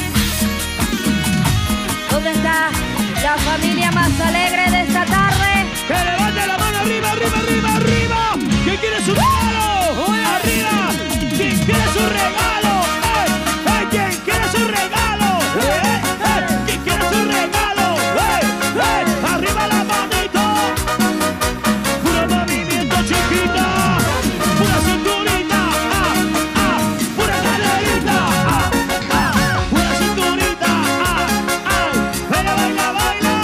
¿Dónde está la familia más alegre de esta tarde? ¡Que levante la mano arriba, arriba, arriba, arriba! ¿Quién quiere su regalo? ¡Arriba! ¿Quién quiere su regalo? ¡Eh! ¡Eh! ¿Quién quiere su regalo? ¡Eh! ¡Eh! ¿Quién quiere su regalo? ¡Eh! ¡Eh! ¡Arriba la manito! ¡Puro movimiento, chiquita! ¡Pura cinturita! ¡Ah! ¡Ah! ¡Pura caderita! ¡Ah! ¡Ah! ¡Pura cinturita! ¡Ah! ¡Ah! ¡Baila, baila, baila!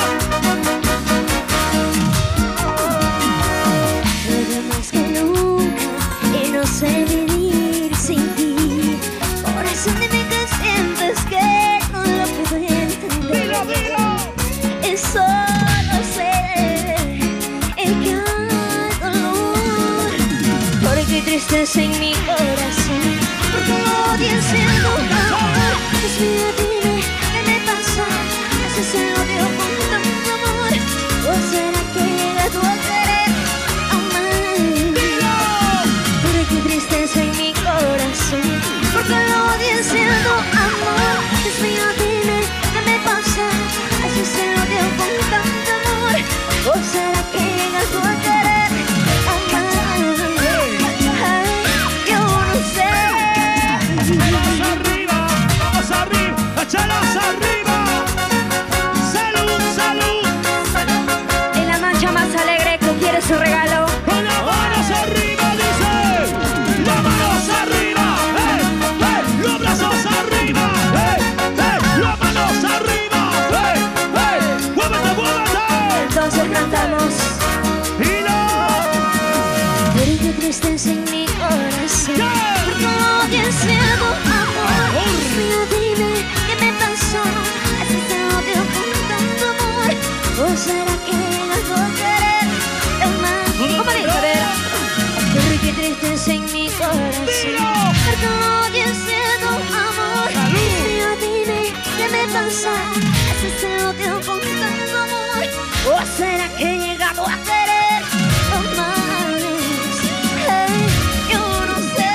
Duele más que nunca y no sé vivir sin ti. Por eso dime que sientes que no lo puedo entender. ¡Dilo, dilo! Y solo sé el que hay dolor. Porque tristeza en mi corazón, porque lo odio siendo amor. Dios mío, dime qué me pasa, haces el odio con tanto amor. ¿O será que llegas tú a querer amar? ¡Dilo! Porque tristeza en mi corazón, porque lo odio siendo amor. Dios mío, dime qué me pasa, haces el odio con tanto amor. ¿O será que llegas tú a querer amar? Ay, yo no sé. ¡Vamos arriba! ¡Vamos arriba! ¡Échalas arriba! ¡Salud, salud! En la mancha más alegre que quiere su regalo. ¡Con las manos arriba, dice! ¡Las manos arriba! ¡Eh! ¡Eh! ¡Los brazos arriba! ¡Eh! ¡Eh! ¡Las manos arriba! ¡Eh! ¡Eh! ¡Muévete, muévete! Entonces cantamos. ¡Dilo! Porque tristeza en mi corazón, porque lo odio siendo amor. Dios mío, dime qué me pasó, haces el odio con tanto amor. ¿O será que llegas tú a querer amar? ¿Cómo dice? A ver. Porque tristeza en mi corazón, ¡Dilo! porque lo odio siendo amor. Dios mío, dime qué me pasa, haces el odio con tanto amor. ¿O será que llegas tú a querer amar? Hey, yo no sé.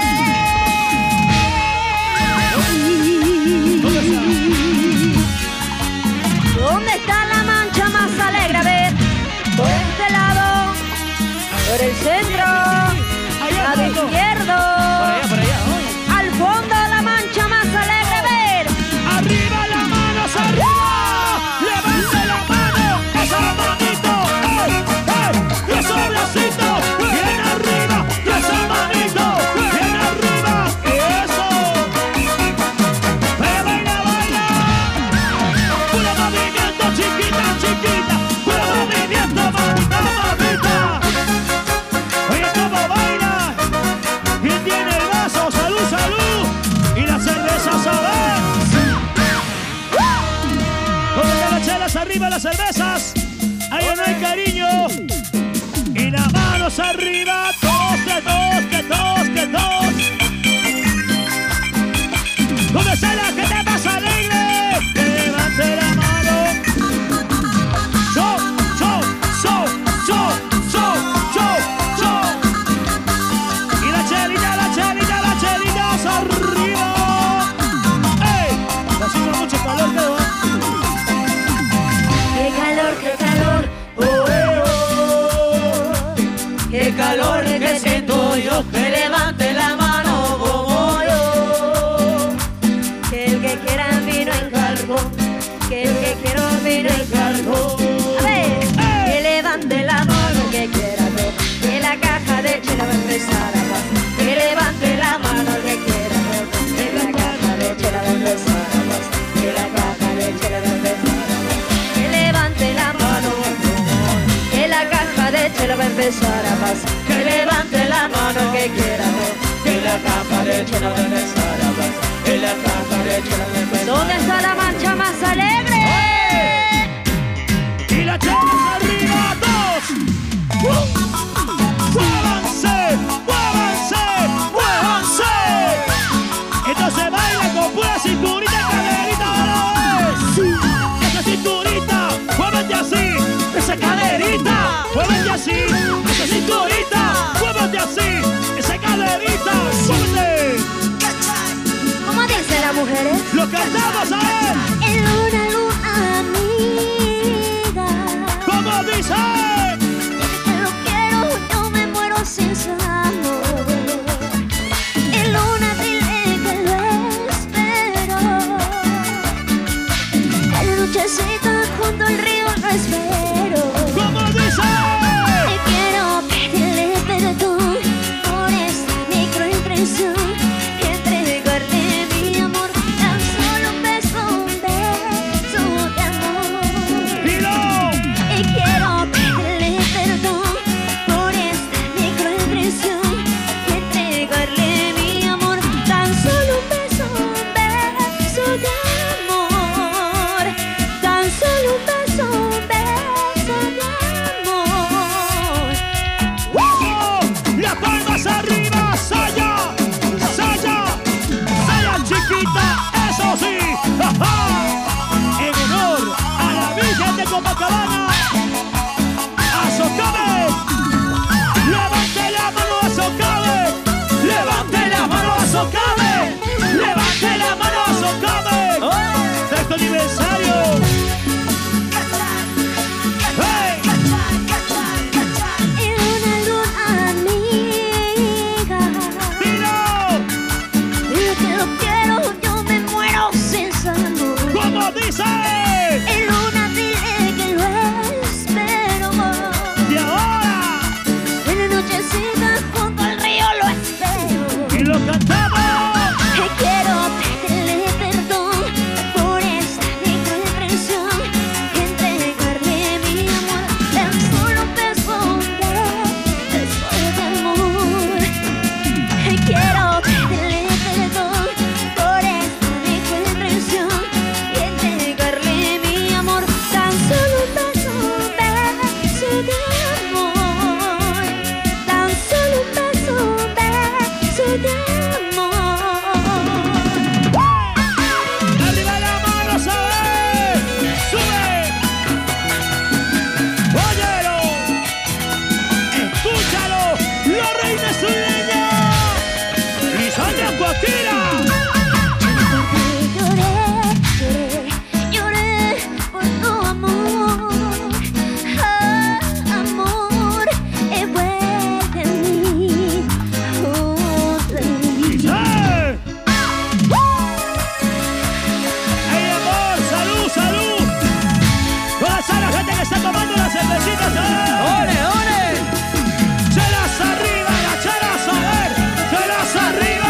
¿Dónde está la mancha más alegre? A ver. Por este lado. Por el centro. Allá, Lado Paco. izquierdo. Por allá, por allá. Al fondo la mancha más alegre. A ver. ¡Arriba las manos, arriba! ¡Levante la mano! ¡Esa manito! ¡Eh! ¡Eh! ¡Eso bracito! ¡Bien arriba! ¡Esa manito! ¡Bien arriba! ¡Eso! ¡Baila, baila, baila! ¡Puro movimiento, chiquita, chiquita! ¡Puro movimiento, mamita, mamita! Oye, ¿cómo baila? ¿Quién tiene el vaso? ¡Salud, salud! ¡Y la cerveza, saber! Con las chelas arriba, las cervezas. Ahí no hay cariño. Y las manos arriba. Todos, que todos, que todos, que todos. ¿Dónde está la gente más alegre? Que levante la mano. Show, show, show, show, show, show, show. Y la chelita, la chelita, la chelita arriba. ¡Ey! Está haciendo mucho calor, pero Qué calor, qué calor. Oh, eh, oh. Qué calor que siento yo. Que levante la mano como yo. Que el que quiera vino en cargo. Que el que quiera vino en cargo. A ver, que levante la mano que quiera ver. Que la caja de chela va a empezar a pasar. Que levante la mano que quiera ver. Que la caja de chela va a empezar a pasar. Que la caja de chela va a empezar a pasar. Que levante la mano. Que la caja de chela va a empezar a pasar. Que levante la mano que quiera ver. Que la caja de chela va a empezar a pasar. Que la caja de chela va a empezar. ¿Dónde está la mancha más alegre? y la chelas arriba. Dos. ¡Uh! ¡Muévanse! ¡Muévanse! lo cantamos a ver. En luna, luna, amiga. ¿Cómo dice? Dile que lo quiero, yo me muero sin su amor. En luna, dile que lo espero. En la nochecita junto al río lo espero. ¿Cómo dice? Y quiero pedirle perdón por esta microimpresión. Entregarle mi amor, tan solo un beso, un beso de amor. Dilo. Y quiero pedirle perdón por esta microimpresión. Entregarle mi amor, tan solo un beso, un beso de amor. Tan solo un beso, un beso de amor. ¡Wow! Las palmas arriba, Saya, Saya, Saya chiquita, eso sí. ¡Ja, ja! En honor a la Virgen de Copacabana, a Socave. Levante la mano a Socave. Levante la mano a Socave. Levante la mano a Socave. Sexto aniversario. ¡Hey! En una luna, amiga. ¡Dilo! Dile que lo quiero, yo me muero sin su amor. ¿Cómo dice? En luna, dile que lo espero. Y ahora, En la nochecita junto al río lo espero. y lo cantamos. Y quiero pedirle perdón por esta microimpresión. Entregarle mi amor, tan solo un beso, un beso de amor. Y quiero pedirle perdón por esta microimpresión. Y entregarle mi amor, tan solo un beso, un beso de amor. Tan solo un beso, un beso de amor. Arriba la mano, ¿sabes? ¡Sube! ¡Óyelo! ¡Escúchalo! ¡La reina sureña! ¡Lisandra Cuaquera! Lloré, lloré, lloré por tu amor. Ah, amor, eh, vuelve a mí, junto a mí. ¡Eh! ¡Ey, amor! ¡Salud, salud! Toda esa la gente que está tomando las cervecitas, ¿sabes? ¡Ole, ole! ¡Chelas arriba, la chelas a ver! ¡Chelas arriba!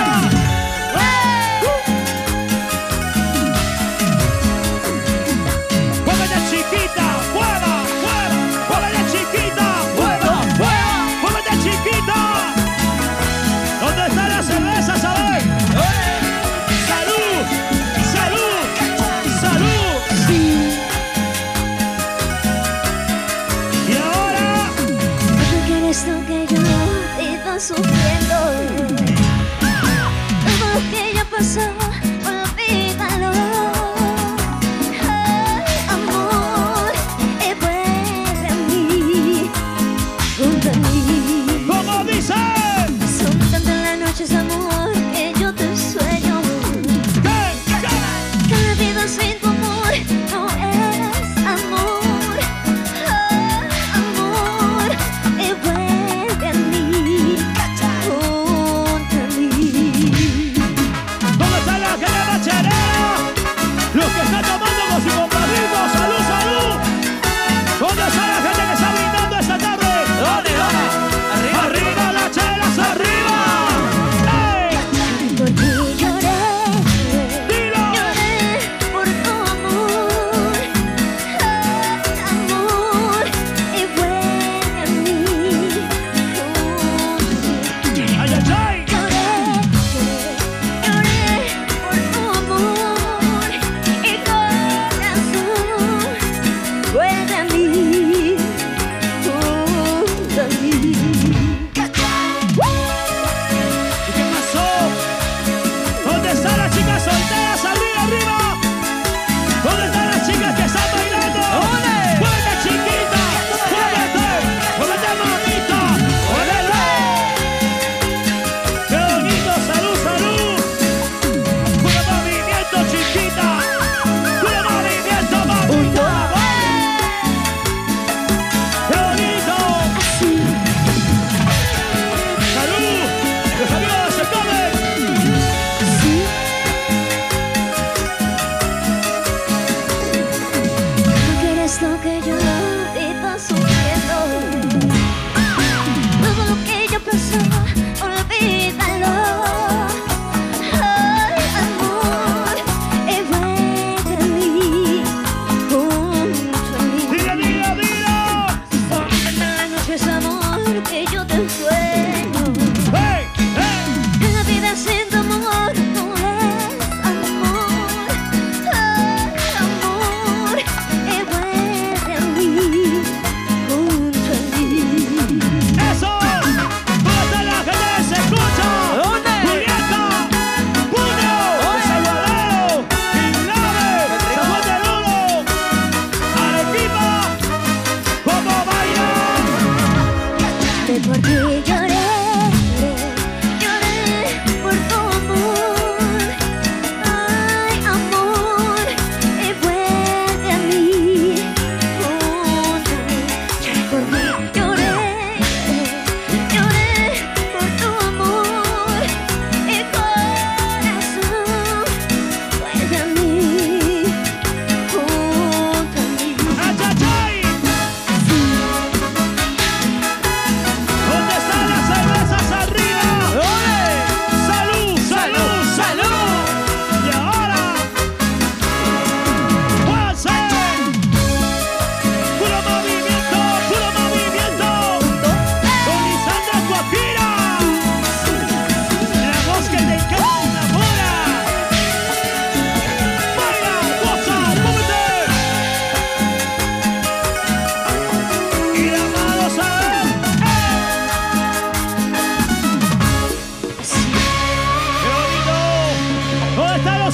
¡Muévete, chiquita! ¡Mueva, mueva! ¡Muévete, chiquita! ¡Mueva, mueva! ¡Muévete, chiquita! ¿Dónde está la cerveza, a ver? ¡Salud! ¡Salud! ¡Salud! Y ahora, ¿Tú quieres lo que yo vivo sufriendo? Todo lo que ya pasó, olvídalo. Ay, amor, eh, vuelve a mí, junto a mí. ¿cómo dice? Son tantas las noches, amor, que yo te sueño. ¿Qué? ¿Qué? Que la vida sin tu amor no es amor. Ah, amor, eh, vuelve a mí, junto a mí. ¿Dónde está la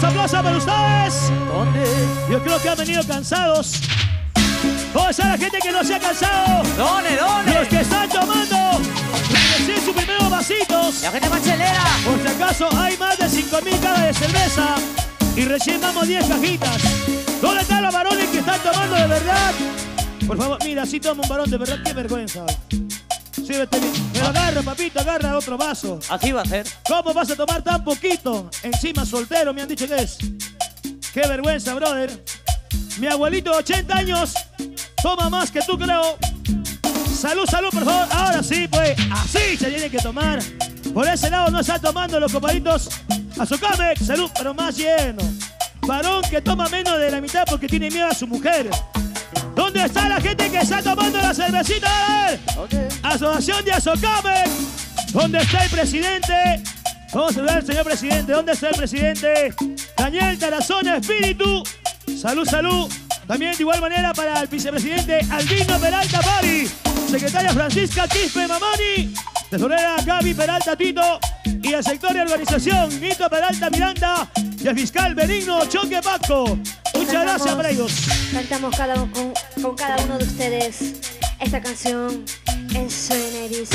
aplausos, aplausos para ustedes. ¿Dónde? Yo creo que han venido cansados. ¿Dónde está la gente que no se ha cansado? ¿Dónde? ¿Dónde? Los que están tomando recién sus primeros vasitos. La gente machelera. Por si acaso hay más de cinco mil cajas de cerveza y recién vamos diez cajitas. ¿Dónde están los varones que están tomando de verdad? Por favor, mira, si toma un varón de verdad, qué vergüenza. Sírvete bien. Pero agarra, papito, agarra otro vaso. Así va a ser. ¿Cómo vas a tomar tan poquito? Encima soltero, me han dicho que es. Qué vergüenza, brother. Mi abuelito de ochenta años toma más que tú, creo. Salud, salud, por favor. Ahora sí, pues, así se tiene que tomar. Por ese lado no están tomando los compadritos Azocame. Salud, pero más lleno. Varón que toma menos de la mitad porque tiene miedo a su mujer. ¿Dónde está la gente que está tomando la cervecita? A ver. ¿Dónde? Asociación de Azocame. ¿Dónde está el presidente? Vamos a saludar al señor presidente. ¿Dónde está el presidente? Daniel Tarazona Espíritu. Salud, salud. También de igual manera para el vicepresidente Albino Peralta Pari. Secretaria Francisca Quispe Mamani. Tesorera Gaby Peralta Tito. Y el sector de organización Nito Peralta Miranda. Y el fiscal Benigno Choque Paco. Muchas Cantamos- gracias para ellos. Cantamos cada, con, con cada uno de ustedes esta canción en suena y dice: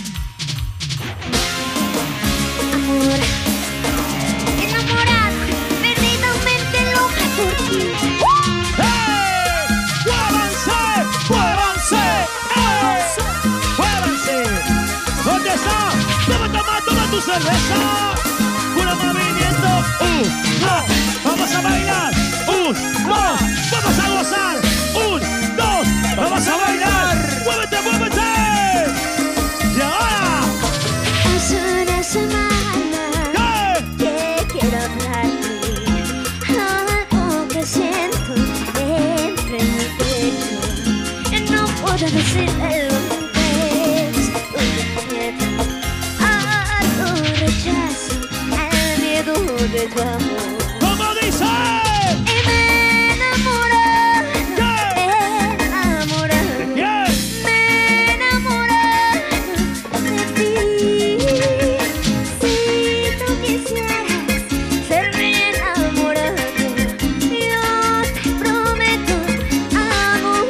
Amor, enamorada, perdidamente loca por ti. ¡Hey! ¡Muévanse! ¡Muévanse! ¡Hey! ¡Muévanse! ¿Dónde está? Toma, toma, toma tu cerveza. Puro movimiento. Un, dos. Vamos a bailar. Un, dos. Vamos a gozar. Un, dos. Vamos a bailar. ¡Muévete, muévete! Y ahora. Hace una semana ¡Hey! que quiero hablarte. Algo que siento dentro en mi pecho. No puedo decirte lo que es. Tu miedo a tu rechazo, al miedo de tu amor. ¿Cómo dice? Y me enamoré, enamoré, ¿Quién? me enamoré de ti. Si tú quisieras ser mi enamorado, yo te prometo, amor,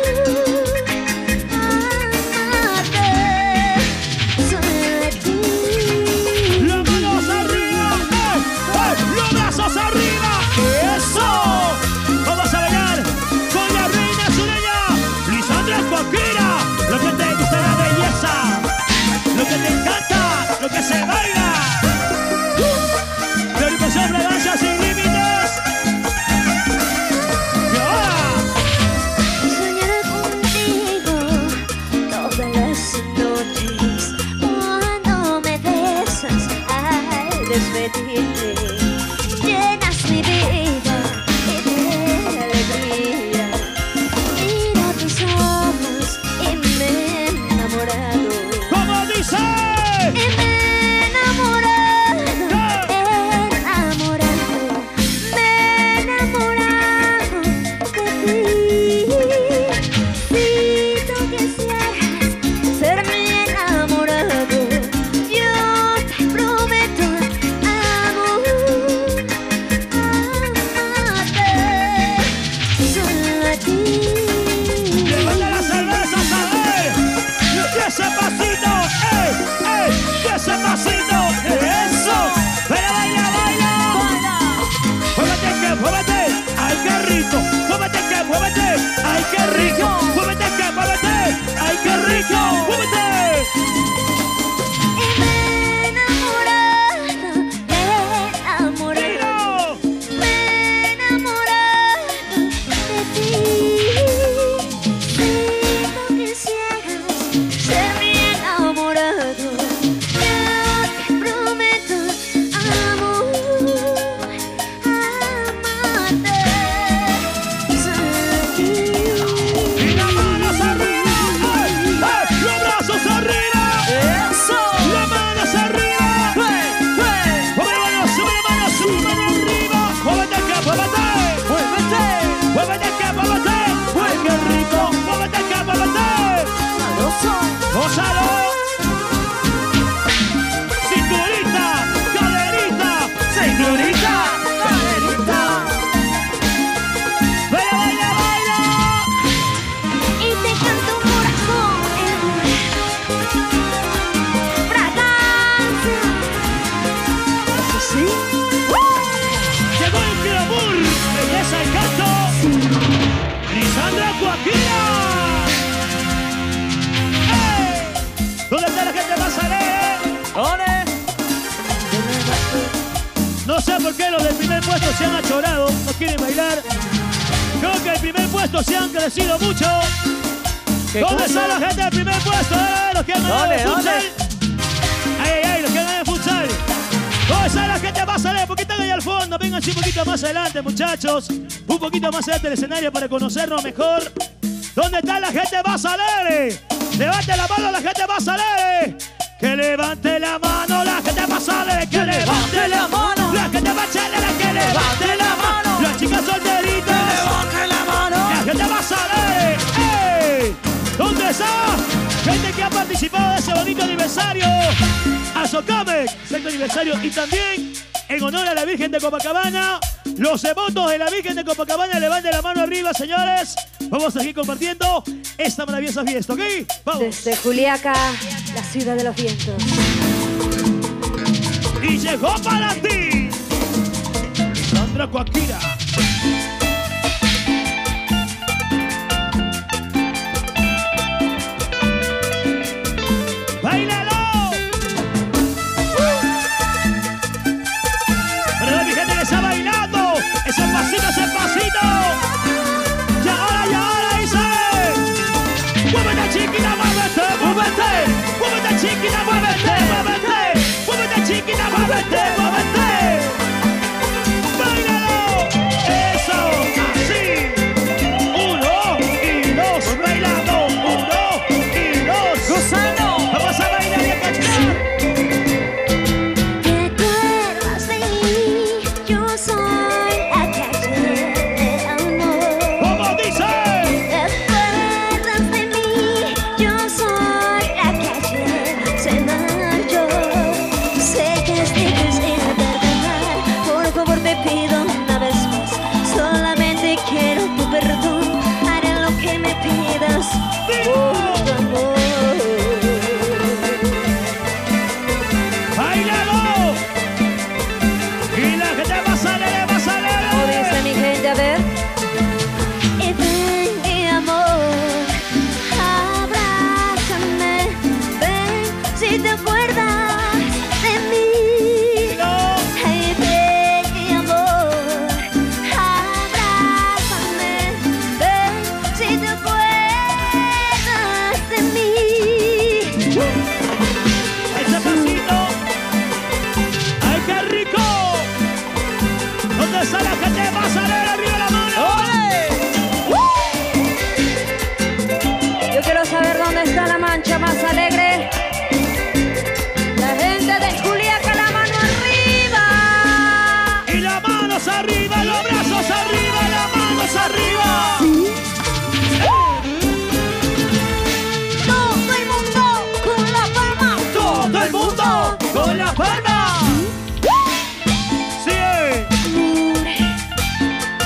amarte solo a ti. ¡Las manos arriba! ¡Eh! ¡Eh! ¡Los brazos arriba! ¡Eso! Vamos a bailar con la reina sureña, Lisandra Cuaquera. Lo que te gusta es la belleza, lo que te encanta, lo que se baila. ¡Uh! Glorificación, fragancia sin límites. Y ahora, Soñaré contigo todas las noches cuando me besas al despedirte. Llenas mi vida de alegría. Mira tus ojos y me he enamorado. ¿cómo dice? Y me he enamorado, enamorado, me he enamorado de ti. Si tú quisieras ser mi enamorado, yo te prometo, amor, No sé por qué los del primer puesto se han achorado, no quieren bailar. Creo que el primer puesto se han crecido mucho. ¿Dónde está la gente del primer puesto? Eh, los que han ganado el futsal. Ay, ay, ay, los que han ganado el futsal. ¿Dónde está la gente más adelante? ¿Por qué están ahí al fondo? Vengan un poquito más adelante, muchachos. Un poquito más adelante del escenario para conocernos mejor. ¿Dónde está la gente más alegre? Levante la mano la gente más alegre. Que levante la mano la gente más alegre. Que levante la mano la gente más alegre. Que levante la mano las chicas solteritas. Que levante la mano la gente más alegre. ¡Ey! ¿Dónde está? Gente que ha participado de ese bonito aniversario. A Socame, sexto aniversario. Y también en honor a la Virgen de Copacabana. Los devotos de la Virgen de Copacabana, levanten la mano arriba, señores. Vamos a seguir compartiendo esta maravillosa fiesta, ¿ok? Vamos. Desde Juliaca, la ciudad de los vientos. Y llegó para ti Sandra Coaquira. ¡Báilalo! Pero la mi gente que está bailando. Ese pasito, ese pasito. Y ahora, y ahora, dice. Muévete, chiquita, muévete, muévete. Muévete, chiquita, muévete, muévete. Muévete, chiquita, muévete, muévete. ¡Báilalo! Eso, así. Uno y dos, bailando. Uno y dos. Gozando. Vamos a bailar y a cantar. ¿Te acuerdas de mí? Yo soy la calle de amor. ¿Cómo dice? ¿Te acuerdas de mí? Yo soy la calle, se marchó. Sé que es difícil perdonar. Por favor te pido una vez más. Solamente quiero tu perdón. Haré lo que me pidas. Por tu amor. ¡Báilalo! Y la gente va a salir, va a ¿Cómo salir. dice mi gente? A ver. Y ven, mi amor, abrázame, ven, si te acuerdas de mí. No. Ay, ven, mi amor, abrázame, ven, si te acuerdas de mí. Ese pasito. ¡Ay, qué rico! ¿Dónde está la gente? ¡Va a salir arriba la mano! Yo quiero saber dónde está la mancha más alegre. La gente de Juliaca, la mano arriba. Y las manos arriba, los brazos arriba, las manos arriba. Todo el mundo con la palma. Todo el mundo con la palma. Sí.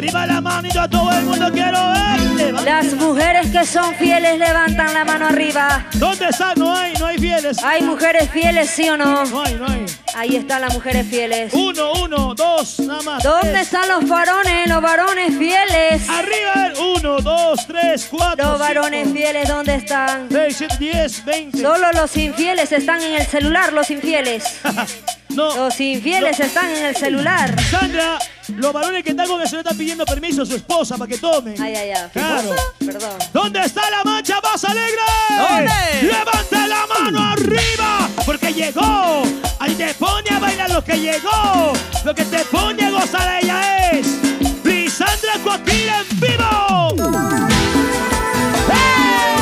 Arriba la manito a todo el mundo, quiero ver. Levanta. Las mujeres que son fieles levantan la mano arriba. ¿Dónde están? No hay, no hay fieles. ¿Hay mujeres fieles, sí o no? No hay, no hay. Ahí están las mujeres fieles. Uno, uno, dos, nada más. ¿Dónde tres. están los varones? Los varones fieles. Arriba, uno, dos, tres, cuatro. Los varones cinco, fieles, ¿dónde están? seis, siete, diez, veinte. Solo los infieles están en el celular, los infieles. No. Los infieles están en el celular. Sandra, los varones que están con el celular están pidiendo permiso a su esposa para que tome. Ay, ay, ay. Claro. Perdón. ¿Dónde está la mancha más alegre? ¿Dónde? ¡Levante la mano arriba! Porque llegó. Ahí te pone a bailar lo que llegó. Lo que te pone a gozar ella es Lisandra Coaquila en vivo. ¡Hey!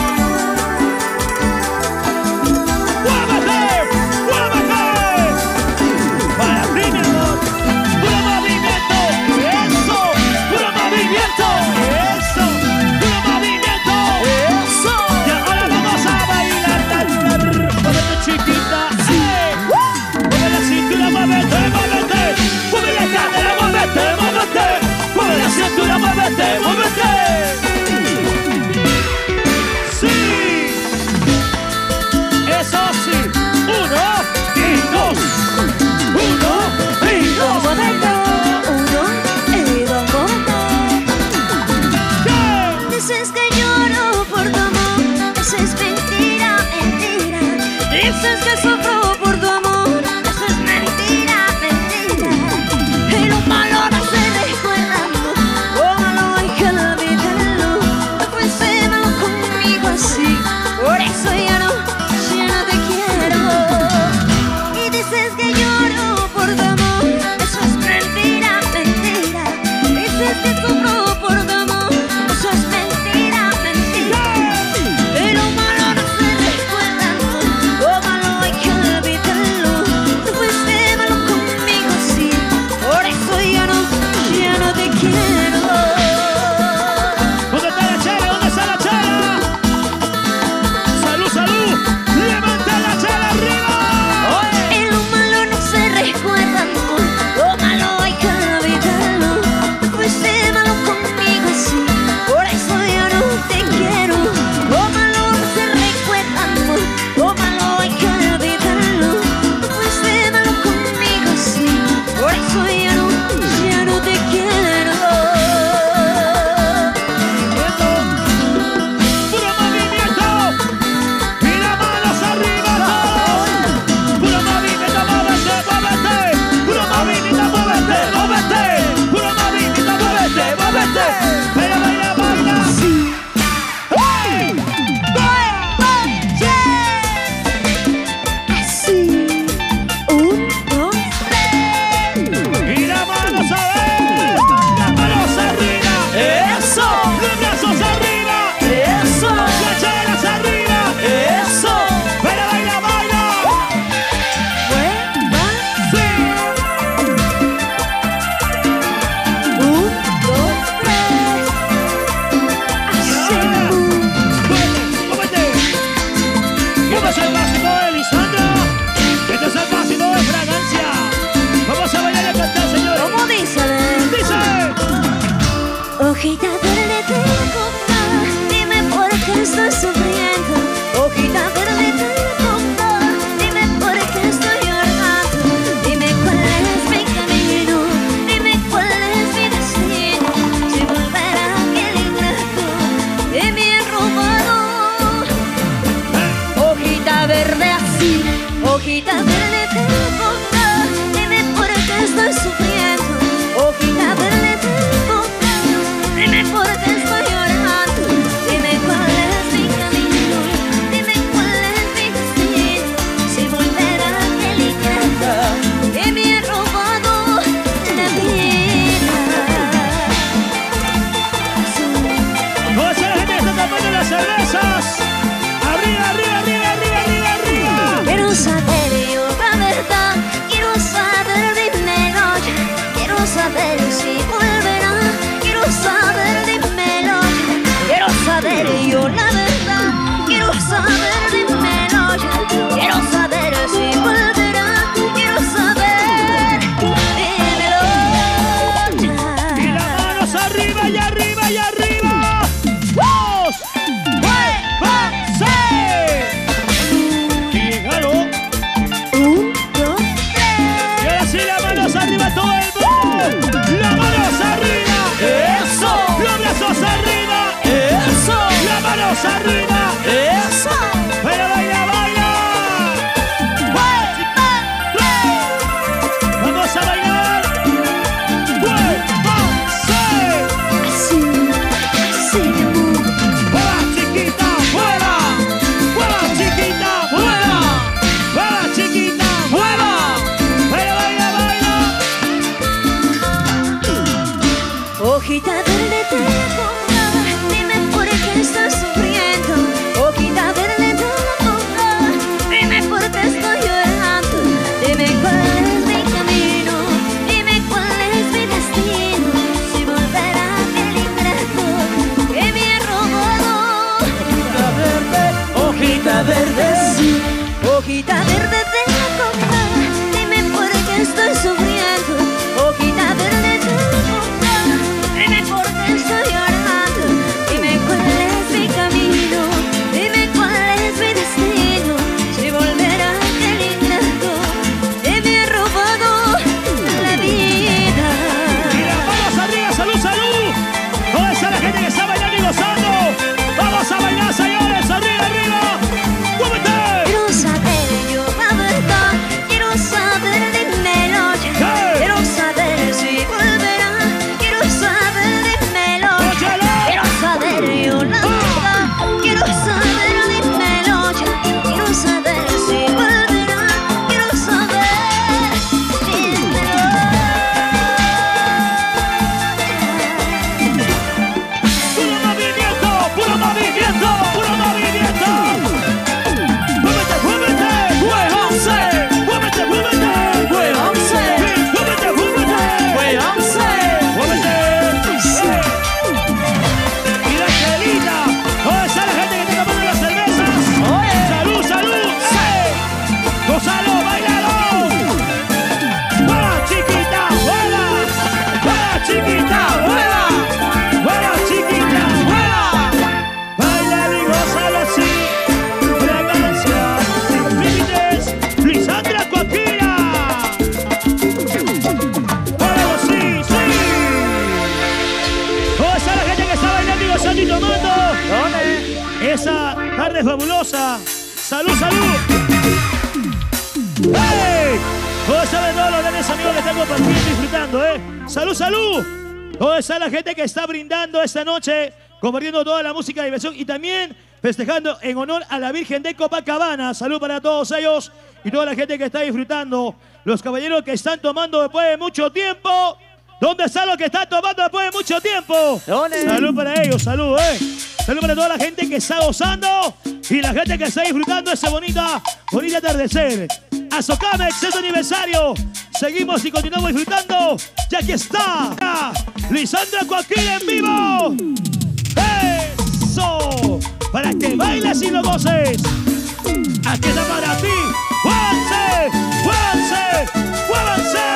¡Muévete! ¡Muévete! Para ti, mi amor. ¡Puro movimiento! ¡Eso! ¡Puro movimiento! ¡Eso! ¡Puro movimiento! ¡Eso! Y ahora vamos a bailar. ¡Muévete, chiquita! ¡Sí! ¡Mueve la cintura, muévete, muévete! ¡Mueve la cadera, muévete, muévete! ¡Mueve la cintura, muévete, muévete! ¡Sí! ¡Eso sí! ¡Uno y dos! ¡Uno y dos! Momento, uno y dos momentos. ¡Yeah! Dices que lloro por tu amor, eso es mentira, mentira. Dices que sufro por tu amor, eso es mentira, mentira. Y lo malo no se recuerda, lo malo hay que olvidarlo. No fuiste malo conmigo así, por eso ya no, ya no te quiero. Y dices que lloro por tu amor, eso es mentira, mentira. Dices que sufro por tu amor, eso es mentira, mentira. Pero malo no se recuerda, lo malo hay que olvidarlo. No fuiste malo conmigo, sí, por eso ya no, ya no te quiero. ¿Dónde está la chela? ¿Dónde está la chela? ¡Salud, salud! ¡Levanta la chela arriba! Y lo malo no se recuerda, no, lo malo hay que olvidarlo. No fuiste malo conmigo, sí, por eso yo no te quiero. Lo malo no se recuerda, no, lo malo hay que olvidarlo. No fuiste malo conmigo, sí, por eso ya no, ya no te quiero. ¡Puro movimiento! ¡Y las manos arriba todos! ¡Puro movimiento, muévete, muévete! ¡Puro movimiento, muévete, muévete! ¡Puro movimiento, muévete, muévete! ¡Baila, baila, baila! ¡Hey! Así, un, dos, tres. ¡Y las manos a ver! ¡Las manos arriba! ¡Eso! ¡Los brazos arriba! ¡Eso! ¡Las chelas arriba! ¡Eso! ¡Baila, baila, baila! ¡Sí! Un, dos, tres. Así. ¡Muévete! ¡Muévete! Y este es el básico de Lisandra. Este es el básico de Fragancia. Vamos a bailar y a cantar, señores. ¿Cómo dice? Ven? Dice. Hojita verde de copa, dime por qué estoy sufriendo. Hojita verde de copa, dime por qué estoy llorando. Dime cuál es mi camino, dime cuál es mi destino. Si volver a aquel ingrato que me han robado. Hojita verde así. Hojita verde de copa, dime por qué estoy sufriendo. Hojita verde de copa, dime por qué estoy llorando. Dime cuál es mi camino, dime cuál es mi destino. Si volver a aquel ingrato que me ha robado la vida. ¿Cómo se la gente que está tomando las cervezas? Arriba, arriba, arriba, arriba, arriba, arriba. Quiero saber yo la verdad, quiero saber, dímelo ya. Quiero saber si volverá, quiero saber, dímelo ya. Quiero saber yo la verdad, quiero saber, dímelo ya. Quiero saber si volverá, quiero saber, dímelo Y las ya. manos arriba. vamos. ¡Muévanse! Y claro. Un, dos, tres. Y ahora sí, las manos arriba todo el mundo. Las manos arriba. Eso. Los brazos arriba. Eso. Las manos arriba. Eso. Pero baila, baila. Vamos a bailar. ¡Muévanse! Así, así mi amor. ¡Mueva, chiquita! ¡Mueva! ¡Mueva, chiquita! ¡Mueva! ¡Mueva, chiquita! ¡Mueva! ¡Pero baila, baila! Hojita verde te la pongo, dime por qué estás sufriendo. Hojita verde te la pongo, dime por qué estoy llorando. Dime cuál es mi camino, dime cuál es mi destino. Si volverá aquel ingrato que me ha robado. Hojita verde, hojita verde, sí. Hojita verde te la pongo, dime por qué estoy sufriendo. Hojita verde te la pongo, dime por qué estoy llorando. Dime cuál es mi camino, dime cuál es mi destino. Si volverá aquel ingrato que me ha robado la vida. Y las manos arriba, salud, salud. Toda esa la gente que está bailando y gozando. Vamos a bailar, señores, arriba, arriba. ¡Muévete! Quiero saber yo la verdad, quiero saber, dímelo ya. ¿Qué? Quiero saber si volverá, quiero saber, dímelo ya. Óyelo. Quiero saber yo la verdad, quiero saber, dímelo ya. Quiero saber si volverá, quiero saber, dímelo ¡Puro movimiento! ¡Puro movimiento! ¡Puro movimiento! ¡Muévete, muévete! ¡Muévanse! ¡Muévete, muévete! Muévanse. ¡Muévete, muévete! Muévanse. ¡Muévete! ¡Y la Angelita! ¿Dónde está la gente que está tomando las cervezas? Oye. ¡Salud, salud! ¡Eh! ¡Gózalo, bailalo! ¡Mueva, chiquita! ¡Mueva! ¡Mueva, chiquita! ¡Mueva! ¡Mueva, chiquita! ¡Mueva! Baila y gózalo así. Fragancia sin límites. Lisandra Coquilla. ¡Bueno, sí, sí! ¿Dónde está la gente que está bailando y gozando y tomando? ¿Dónde? Esa tarde fabulosa. ¡Salud, salud! ¡Hey! ¿Dónde saben todos los grandes amigos que están compartiendo y disfrutando, eh? ¡Salud, salud! ¿Dónde está la gente que está brindando esta noche, compartiendo toda la música de diversión y también festejando en honor a la Virgen de Copacabana? Salud para todos ellos y toda la gente que está disfrutando. Los caballeros que están tomando después de mucho tiempo. ¿Dónde están los que están tomando después de mucho tiempo? ¿Dónde? Salud para ellos, salud, eh. Salud para toda la gente que está gozando y la gente que está disfrutando ese bonita, bonito atardecer. Azocamex, es aniversario. Seguimos y continuamos disfrutando. Ya que está Lisandra Coquín en vivo. Eso. Para que bailes y lo goces. Aquí está para ti. ¡Muévanse! ¡Muévanse! ¡Muévanse!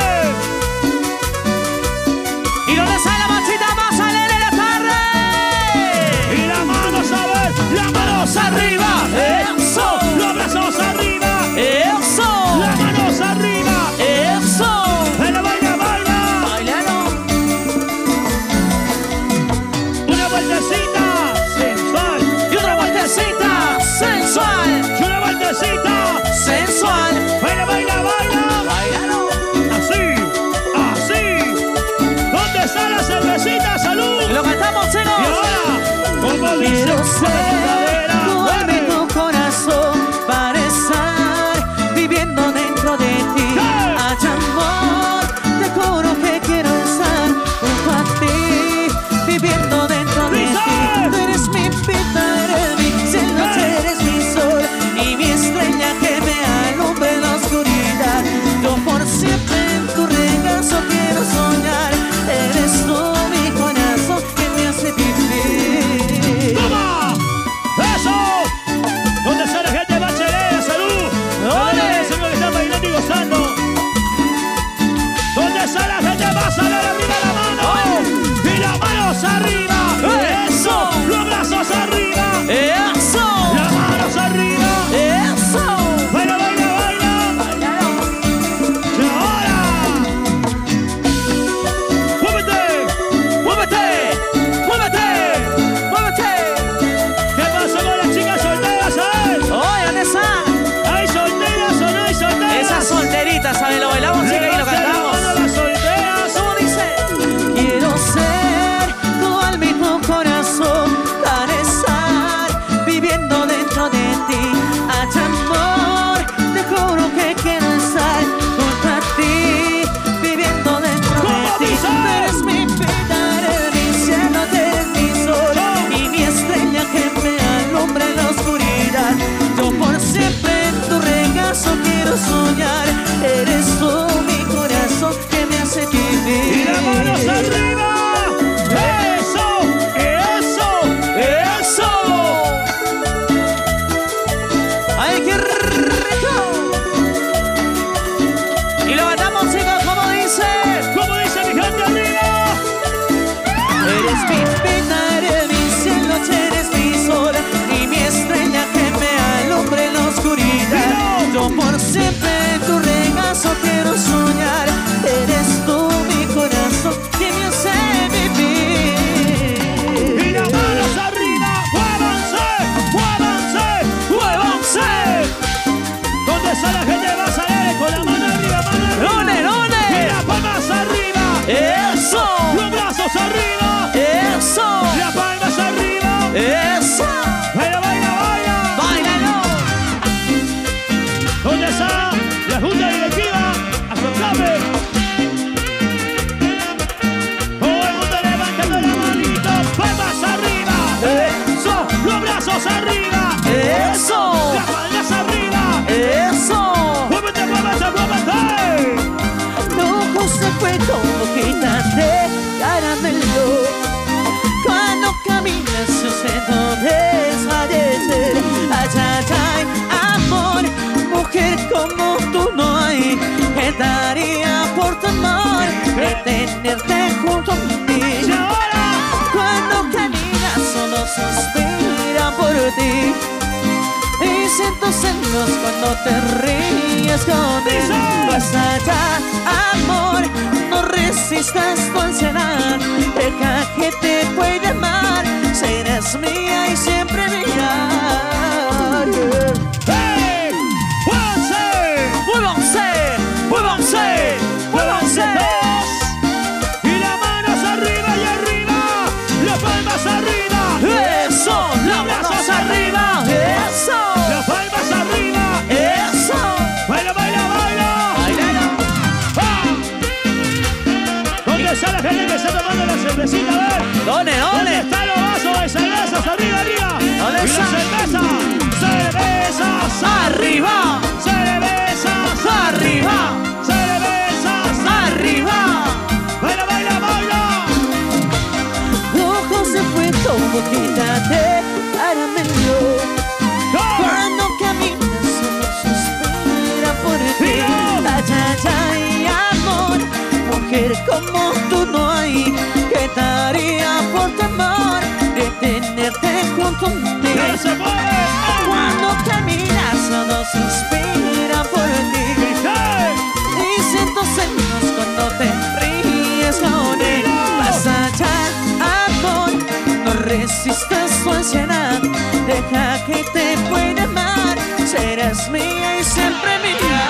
¿Y dónde está la machita más alegre de la tarde? Y las manos a ver, las manos arriba. Eso. Los brazos arriba. Eso. Las manos arriba. Eso. Baila, baila, baila. Bailalo. Una vueltecita sensual. Y otra vueltecita sensual. Y una vueltecita Sensual. baila, baila, baila. Bailalo. Así, así. ¿Dónde está la cervecita? ¡Salud! Lo cantamos, Y chicos. ahora, como dice, Quiero con ser tu cadera, tu alma y mueve. tu corazón para estar viviendo dentro de ti. ¡Hey! Hay amor, te juro que quiero estar junto a ti, viviendo dentro de ¡Dice! ti. Tú eres mi vida, eres mi cielo, ¡Hey! eres mi sol y mi estrella que me alumbra en la oscuridad. Yo por siempre en tu regazo quiero soñar. Eres tú mi corazón que me hace vivir. ¡Toma! Eso. Baila, baila, baila. Báilalo. ¿Dónde está la junta directiva? Afroncame. Todo el mundo levantando la manito. Palmas arriba. Eso. Los brazos arriba. Eso. Las palmas arriba. Eso. Muévete, muévete, muévete. Lujo se fue como quitas de caramelo. Cuando caminas yo siento desfallecer. Ay, ay, ay, amor, mujer como tú no hay. ¿Qué daría por tu amor de tenerte junto a mí? Y ahora, Cuando caminas solo suspira por ti. Y siento celos cuando te ríes con él. Vas allá, amor, no resistas tu ansiedad. Deja que te pueda amar. Serás mía y siempre mía. ¡hey! ¡Muévanse! ¡Muévanse! ¡Muévanse! ¡Muévanse! Dos. Y las manos arriba y arriba. Las palmas arriba. ¡Eso! ¡Las manos arriba! ¡Eso! Las palmas arriba. ¡Eso! Baila, baila, baila. ¡Bailalo! ¡Ah! ¿Dónde está la gente que está tomando la cervecita? A ver. ¿Dónde? ¿Dónde ¿Dónde? están los vasos de cervezas? Arriba, arriba. ¿Dónde Y la está? cerveza. Cervezas ¡Arriba! Cervezas ¡Arriba! Cervezas ¡Arriba! Baila, baila, baila. Ojo se fue como quítate caramelo. Cuando caminas solo suspira por ti. Ay, ay, ay, amor, mujer como tú no hay. ¿Qué daría por tu amor de tenerte junto a mí? ¡Ya se mueve! Cuando caminas solo suspira por ti. ¡Hey! Y siento celos cuando te ríes con él. Vas allá, amor, no resistas tu ansiedad. Deja que te pueda amar. Serás mía y siempre mía.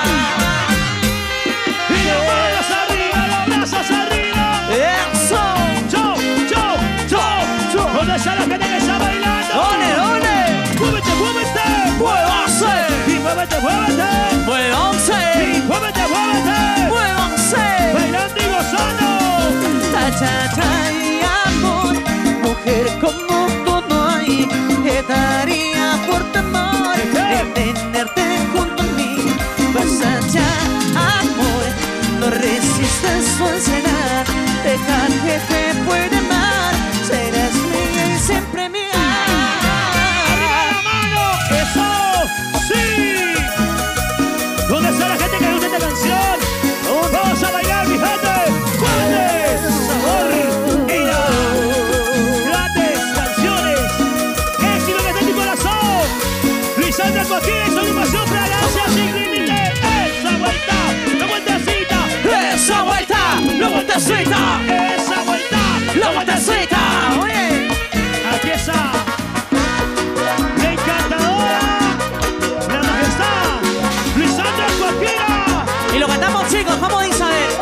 Y las manos arriba, los brazos arriba. Eso. ¡Chau, chau, chau, chau! ¿Dónde está la gente que está bailando? ¿Dónde, dónde? ¡Muévete, muévete! ¡Muévanse! ¡Y muévete, muévete! ¡Y ¡Muévanse! muévete, muévete! ¡Muévanse! ¡Bailando y gozando! Ta, ta, ta, y amor, mujer como tú no hay. ¿Qué daría por tu amor de tenerte junto a mí? Vas allá, amor, no resistas su ansiedad. Deja que te pueda amar. Serás mía y siempre mía. ¡Arriba la mano! ¡Eso! ¡Sí! ¿Dónde está la gente que gusta esta canción? ¡Vamos a bailar, mi gente! ¡Fuerte! ¡Sabor! ¡Y la! ¡Grandes canciones! ¡Éxito que está en tu corazón! Lisandra Joaquín, su animación, fragancia sin límite. ¡Esa vuelta! ¡La vueltecita! ¡Esa vuelta! ¡La vueltecita! ¡Esa vuelta! ¡La vueltecita! ¡Oye! Aquí está la encantadora, la majestad, Lisandra Joaquín. Y lo cantamos, chicos, ¿cómo dice a ver?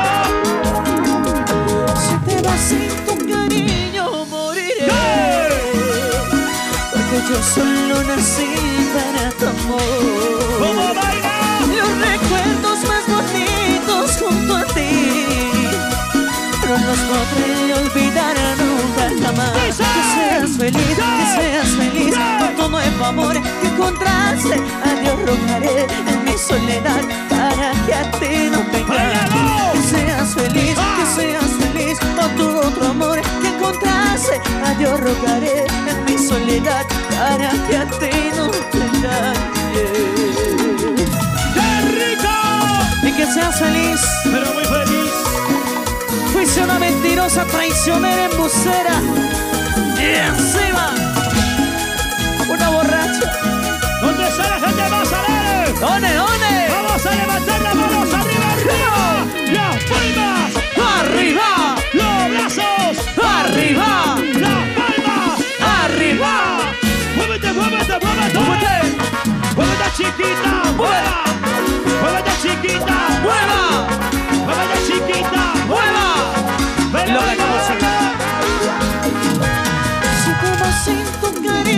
Si te vas sin tu cariño moriré. Porque yo solo nací para tu amor. ¿Cómo baila? Los recuerdos más bonitos junto a ti no los podré olvidar nunca jamás. ¡Dice! Que seas feliz, que seas feliz con tu nuevo amor que encontraste. A Dios rogaré en mi soledad para que a ti no te engañe. ¡Bailalo! Que seas feliz, que seas feliz con tu otro amor que encontraste. A Dios rogaré en mi soledad para que a ti no te engañe. ¡Qué rico! Y que seas feliz. Pero muy feliz. Fuiste una mentirosa, traicionera, embustera. Y encima, una borracha. ¿Dónde está la gente más alegre? ¿Dónde, dónde? Vamos a levantar las manos arriba, arriba. Las palmas. ¡Arriba! Los brazos. ¡Arriba! Las palmas. ¡Arriba! Muévete, muévete, muévete. ¡Muévete! Muévete, chiquita. ¡Mueva! Muévete, chiquita. ¡Mueva! Muévete, chiquita. ¡Mueva! Baila, Lo baila, cantamos, baila. Si te vas sin tu cariño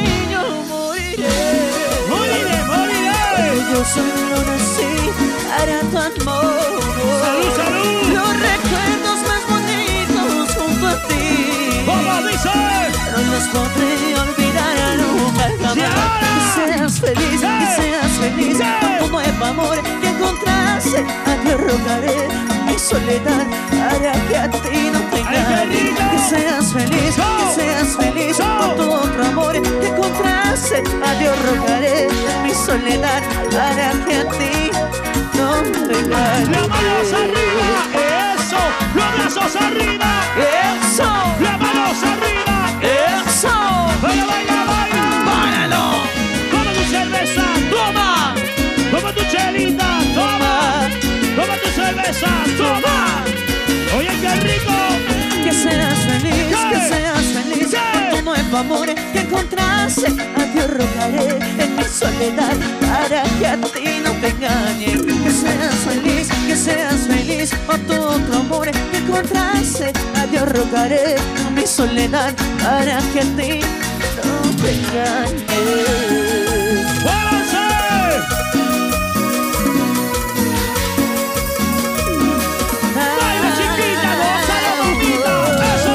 solo nací para tu amor. ¡Salud, salud! Los recuerdos más bonitos junto a ti. ¿Cómo dice? No los podré olvidar nunca jamás. Y ahora. Que seas feliz, Sí. que seas feliz Sí. con tu nuevo amor que encontraste. A Dios rogaré mi soledad para que a ti no te ¡Ay, qué engañe. rico! Que seas feliz, ¡No! que seas feliz ¡No! con tu otro amor que encontraste. A Dios rogaré mi soledad para que a ti no te engañe. ¡Las manos arriba! ¡Eso! ¡Los brazos arriba! Eso, ¡Las manos arriba! eso. ¡Baila, baila, baila! ¡Báilalo! ¡Toma tu cerveza! ¡Toma! ¡Toma tu chelita! ¡Toma! ¡Toma tu cerveza! ¡Toma! ¡Oye, qué rico! Que seas feliz, Sí. que seas feliz Sí. con tu nuevo amor que encontraste. A Dios rogaré en mi soledad para que a ti no te engañe. Que seas feliz, que seas feliz con tu otro amor que encontraste. A Dios rogaré en mi soledad para que a ti no te engañe. ¡Muévanse! ¡Baila, chiquita! ¡Gózala, mamita! ¡Eso!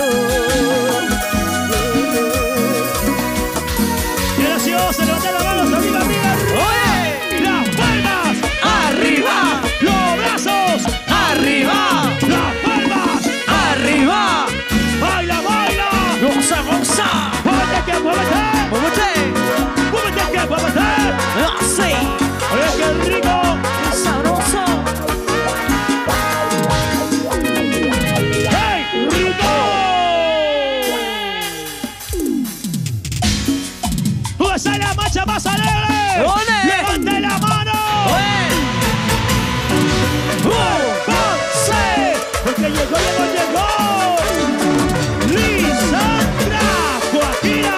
Y ahora sí vamos a levantar las manos arriba, arriba, arriba. ¡Las palmas! ¡Arriba! ¡Los brazos! ¡Arriba! ¡Las palmas! ¡Arriba! ¡Baila, baila! ¡Goza, goza! ¡Muévete aquí, muévete! ¡Muévete! ¡Muévete aquí, muévete! ¡Así! ¡Oye, qué rico! ¡Sabroso! ¡Hey! ¡Rico! ¡Tú esa es la marcha más alegre! ¡Ole! ¡Levante la mano! ¡Avance! Porque llegó, llegó, llegó. Lisandra Joaquina.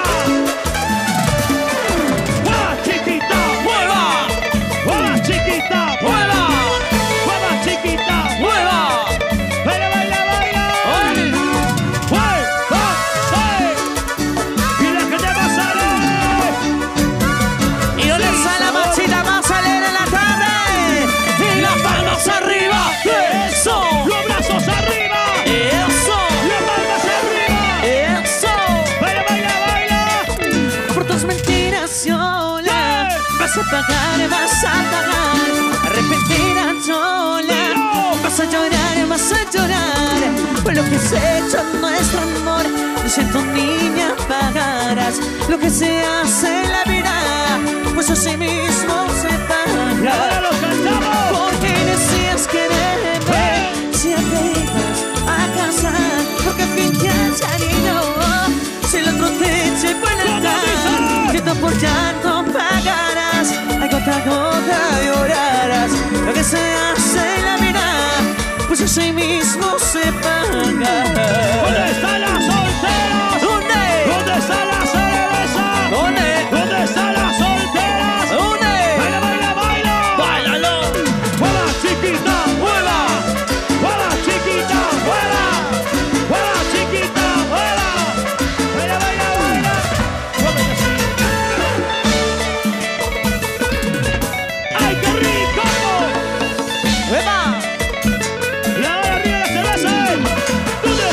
¡Mueva, chiquita! ¡Mueva! ¡Mueva, chiquita! ¡Mueva! ¡Mueva, chiquita! ¡Mueva! ¡Baila, baila, baila! ¡Ole! ¡Muévanse! ¡Y la gente más alegre! ¿Y dónde está la machita más alegre en la tarde? ¡Y las palmas arriba! ¡Eso! ¡Los brazos arriba! ¡Eso! ¡Las palmas arriba! ¡Eso! ¡Baila, baila, baila! Por tus mentiras sola vas a pagar, vas a pagar. Arrepentida sola vas a llorar, vas a llorar. Por lo que se ha hecho nuestro amor, lo siento niña, pagarás. Lo que se hace en la vida, pues así mismo se ¡Y ahora paga. lo cantamos! Porque decías quererme, si ya te ibas a casar, porque fingías cariño, si el otro te llevó en el altar, llanto por llanto pagarás, hay gota a gota llorarás. Lo que se hace en la vida, pues así mismo se paga. ¿Dónde están las solteras? ¿Dónde? ¿Dónde está la cerveza? ¿Dónde? ¿Dónde están las solteras? ¿Dónde? ¡Baila, baila, baila! ¡Báilalo! ¡Mueva, chiquita! ¡Mueva! ¡Mueva, chiquita! ¡Mueva! ¡Mueva, chiquita! ¡Mueva! ¡Baila, baila, baila! ¡Muévete así! ¡Ay, qué rico! ¡Eva! ¡La de arriba la cerveza! ¿Dónde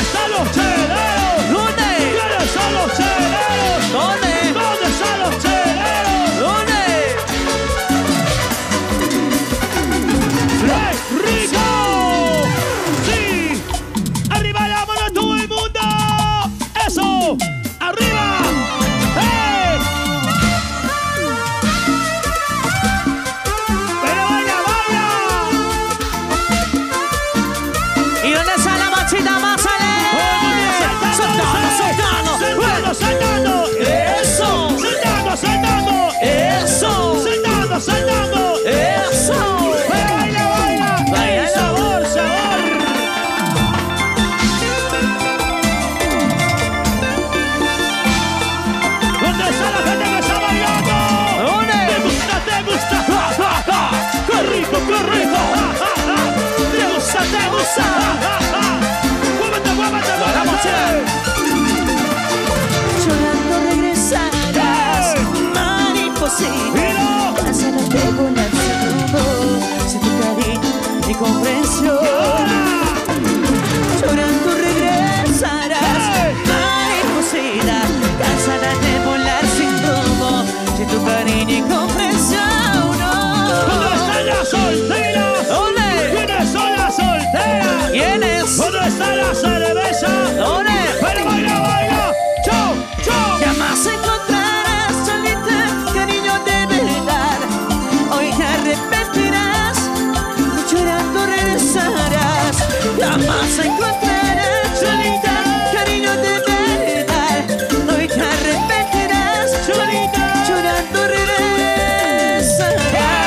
cariño y comprensión. ¿Dónde están las solteras? ¿Dónde? ¿Quiénes son las solteras? ¿Quiénes? ¿Dónde está la cerveza? ¿Dónde? ¡Pero baila, baila! ¡Chau, chau! Jamás encontrarás solita cariño de verdad. Hoy te arrepentirás, llorando regresarás. Jamás encontrarás solita cariño de verdad. Hoy te arrepentirás, solita llorando regresarás.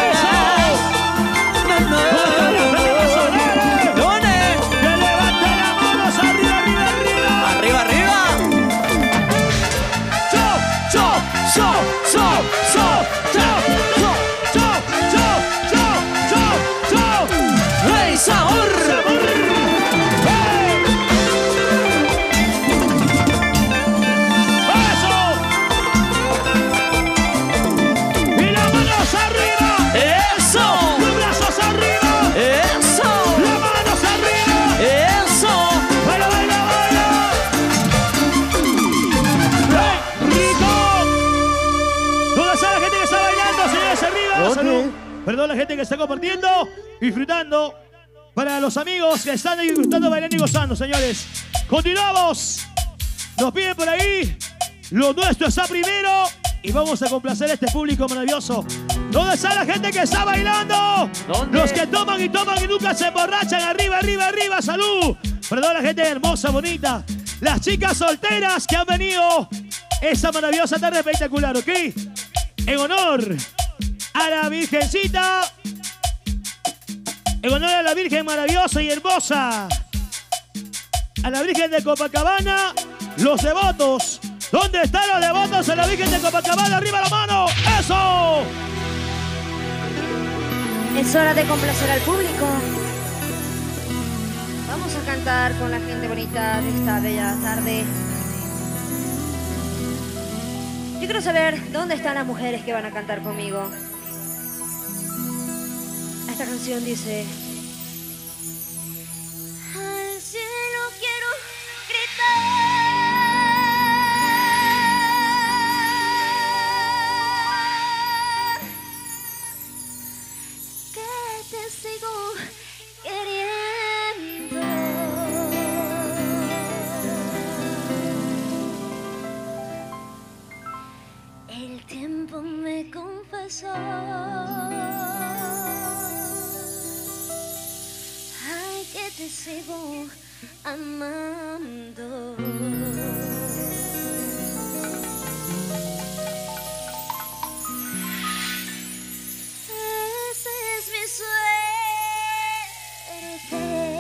No, no. ¿Dónde? ¡Que levante las manos arriba, arriba, arriba! Arriba, arriba. ¡Chau, chau, chau, chau, chau, chau, chau, chau, chau, chau, chau, chau! ¡Hey, sabor! Salud. Perdón, la gente que está compartiendo, disfrutando. Para los amigos que están ahí disfrutando, bailando y gozando, señores. Continuamos. Nos piden por ahí. Lo nuestro está primero. Y vamos a complacer a este público maravilloso. ¿Dónde está la gente que está bailando? ¿Dónde? Los que toman y toman y nunca se emborrachan. Arriba, arriba, arriba. Salud. Perdón, la gente hermosa, bonita. Las chicas solteras que han venido esta maravillosa tarde espectacular, ¿ok? En honor a la Virgencita, en honor a la Virgen maravillosa y hermosa, a la Virgen de Copacabana, los devotos. ¿Dónde están los devotos a la Virgen de Copacabana? ¡Arriba la mano! ¡Eso! Es hora de complacer al público. Vamos a cantar con la gente bonita de esta bella tarde. Yo quiero saber dónde están las mujeres que van a cantar conmigo. Esta canción dice: Al cielo quiero gritar que te sigo queriendo. El tiempo me confesó que te sigo amando. Ese es mi suerte.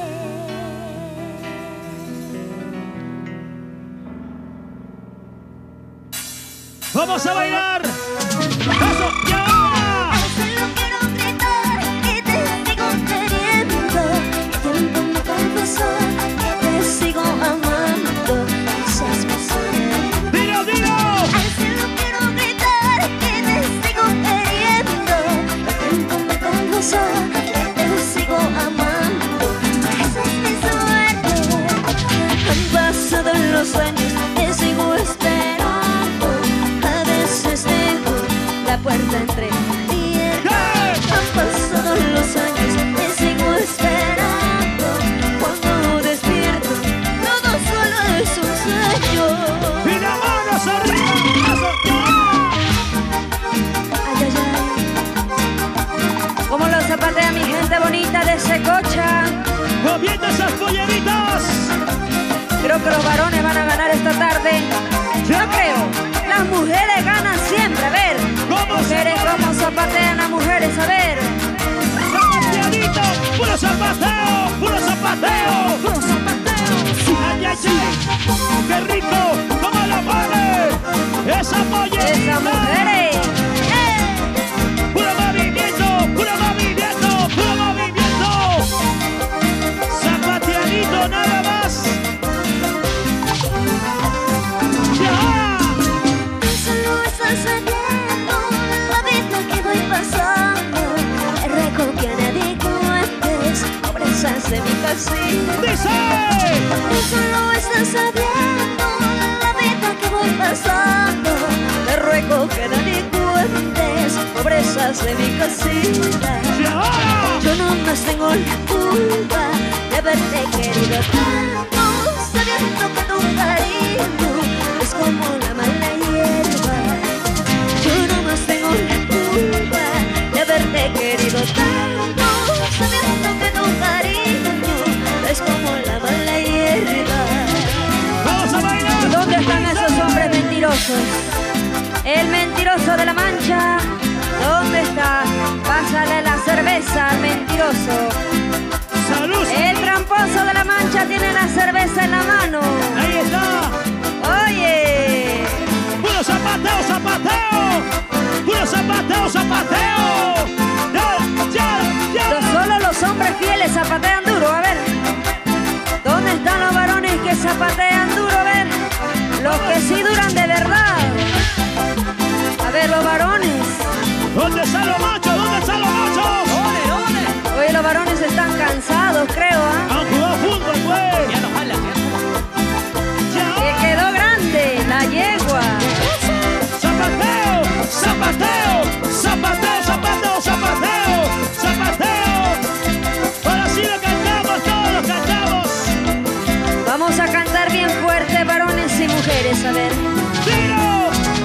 ¡Vamos a bailar! ¡Eso! ¡Ya! Solo quiero gritar que te sigo queriendo. Tiempo me confesó que te sigo amando. Ese es mi sueño. ¡Dilo, dilo! Solo quiero gritar que te sigo queriendo. Tiempo me confesó que te sigo amando. Esa es mi suerte. Han pasado los años, te sigo esperando. A veces dejo la puerta entreabierta. Han pasado los años, te sigo esperando. Cuando despierto, todo solo es un sueño. ¡Y las manos arriba! ¡Eso! Ay, ay, ay. Como lo zapatea mi gente bonita de Secocha. ¡Moviendo esas polleritas! Creo que los varones van a ganar esta tarde. Yo creo. Las mujeres ganan siempre. A ver. ¿Cómo Mujeres, cómo zapatean las mujeres. A ver. ¡Zapateadito! ¡Puro zapateo! ¡Puro zapateo! Puro zapateo. ¡Ay, ay, ay! ¡Qué rico! ¡Cómo la pone! ¡Esa pollerita! Esas mujeres. ¡Puro movimiento! ¡Puro movimiento! ¡Puro movimiento! ¡Zapateadito nada más! ¡Ya! Solo estás sabiendo la vida que voy pasando. Recogí a nadie cuentes, obresas de mi casita. ¡Dice! Solo estás sabiendo detrás de mi casita. Y ahora, Yo no más tengo la culpa de haberte querido tanto, sabiendo que tu cariño es como la mala hierba. Yo no más tengo la culpa de haberte querido tanto, sabiendo que tu cariño es como la mala hierba. vamos a bailar. ¿Dónde están esos hombres mentirosos? El mentiroso de la Mancha, ¿dónde está? Pásale la cerveza al mentiroso. Salud. El tramposo de la Mancha tiene la cerveza en la mano. Ahí está. Oye, Puro zapateo, zapateo. Puro zapateo, zapateo. Ya, ya, ya. no solo los hombres fieles zapatean duro, a ver. ¿Dónde están los varones que zapatean duro? A ver, los que sí duran de verdad. A ver, los varones. ¿Dónde están los machos? ¿Dónde están los machos? ¡Ole, ole! Oye, los varones están cansados, creo, ¿ah? Han jugado fútbol, pues. Ya no jala, ya. Ya. Que quedó grande la yegua. Zapateo, zapateo, zapateo, zapateo, zapateo, zapateo. Ahora sí lo cantamos, todos lo cantamos. Vamos a cantar bien fuerte, varones y mujeres, a ver. ¡Tiro!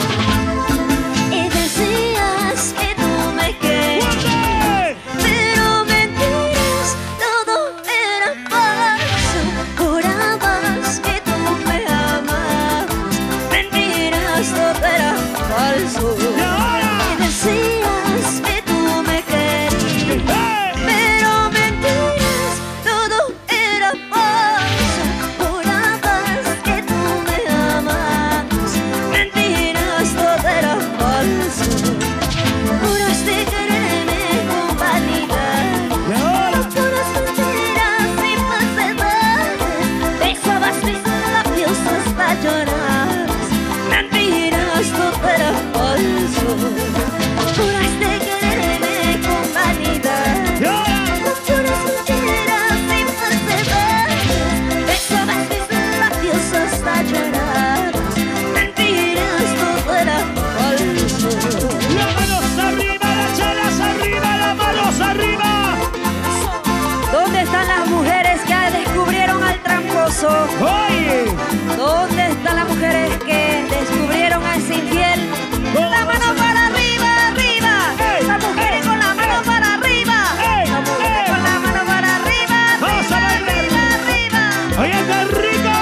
Y decías que tú me querías, ¡Fuerte! pero mentiras, todo era falso. Jurabas que tú me amabas, mentiras, todo era falso. Y ahora, Y decías que tú me querías, ¡eh! pero mentiras, todo era falso. Jurabas que tú me amabas, mentiras, todo era falso. Juraste quererme con vanidad, Y ahora, puras mentiras y falsedades. Besabas mis labios hasta llorar, mentiras, todo era falso. Juraste quererme con vanidad, y ahora, puras mentiras y falsedades. Besabas mis labios hasta llorar, mentiras, todo era falso. las manos arriba, las chelas arriba, las manos arriba. ¿Dónde están las mujeres que descubrieron al tramposo? Oye, ¿Dónde están las mujeres que descubrieron a ese infiel? La mano para arriba, arriba. ¡Ey! Las mujeres con la mano ¡Ey! para arriba. ¡Ey! Las mujeres ¡Ey! con la mano para arriba, Vamos a arriba, bailar. arriba, arriba. oye, qué rico.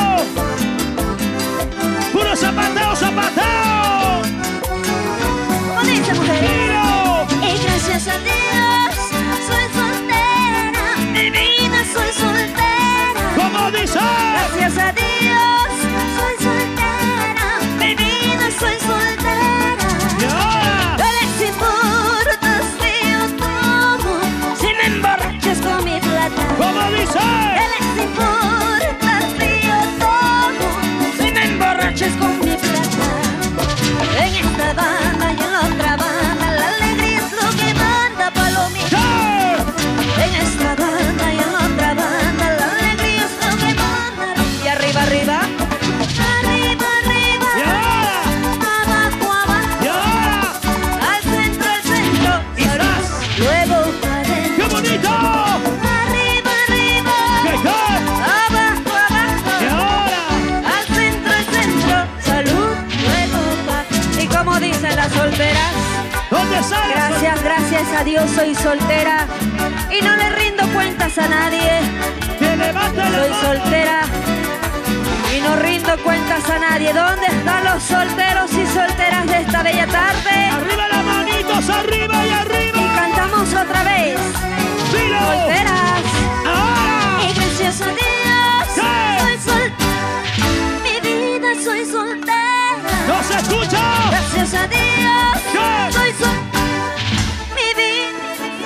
Puro zapateo, zapateo. ¿Cómo dice, mujer? ¡Tiro! Y gracias a Dios soy soltera, mi vida soy soltera. ¿Cómo dice? Gracias a Dios. Soy soltera, mi vida soy soltera. Y ahora, No les importa si yo tomo, si me emborrachas con mi plata. ¿cómo dice? No les importa si yo tomo, si me emborrachas con mi plata. En esta banda y en la otra banda, la alegría es lo que manda, palomita. ¡Sí! En esta banda y en la otra banda, la alegría es lo que manda. Y arriba, arriba. Arriba, arriba, Y ahora, abajo, abajo, y ahora, al centro, al centro, y tras. luego para adentro. ¡Qué bonito! Arriba, arriba, ¡Qué qué! abajo, Y abajo, ahora, al centro, al centro, salud, luego pa. Y como dicen las solteras, ¿dónde sale? gracias, gracias a Dios soy soltera y no le rindo cuentas a nadie. Que levante la Soy mano. soltera y no rindo cuentas a nadie. ¿Dónde están los solteros y solteras de esta bella tarde? Arriba las manitos, arriba y Y arriba. cantamos otra vez. ¡Tiro! Solteras. ¡Ahora! Y gracias a Dios, Sí. soy soltera, mi vida soy soltera. ¡No se escucha! Gracias a Dios, Sí. soy soltera, mi vida.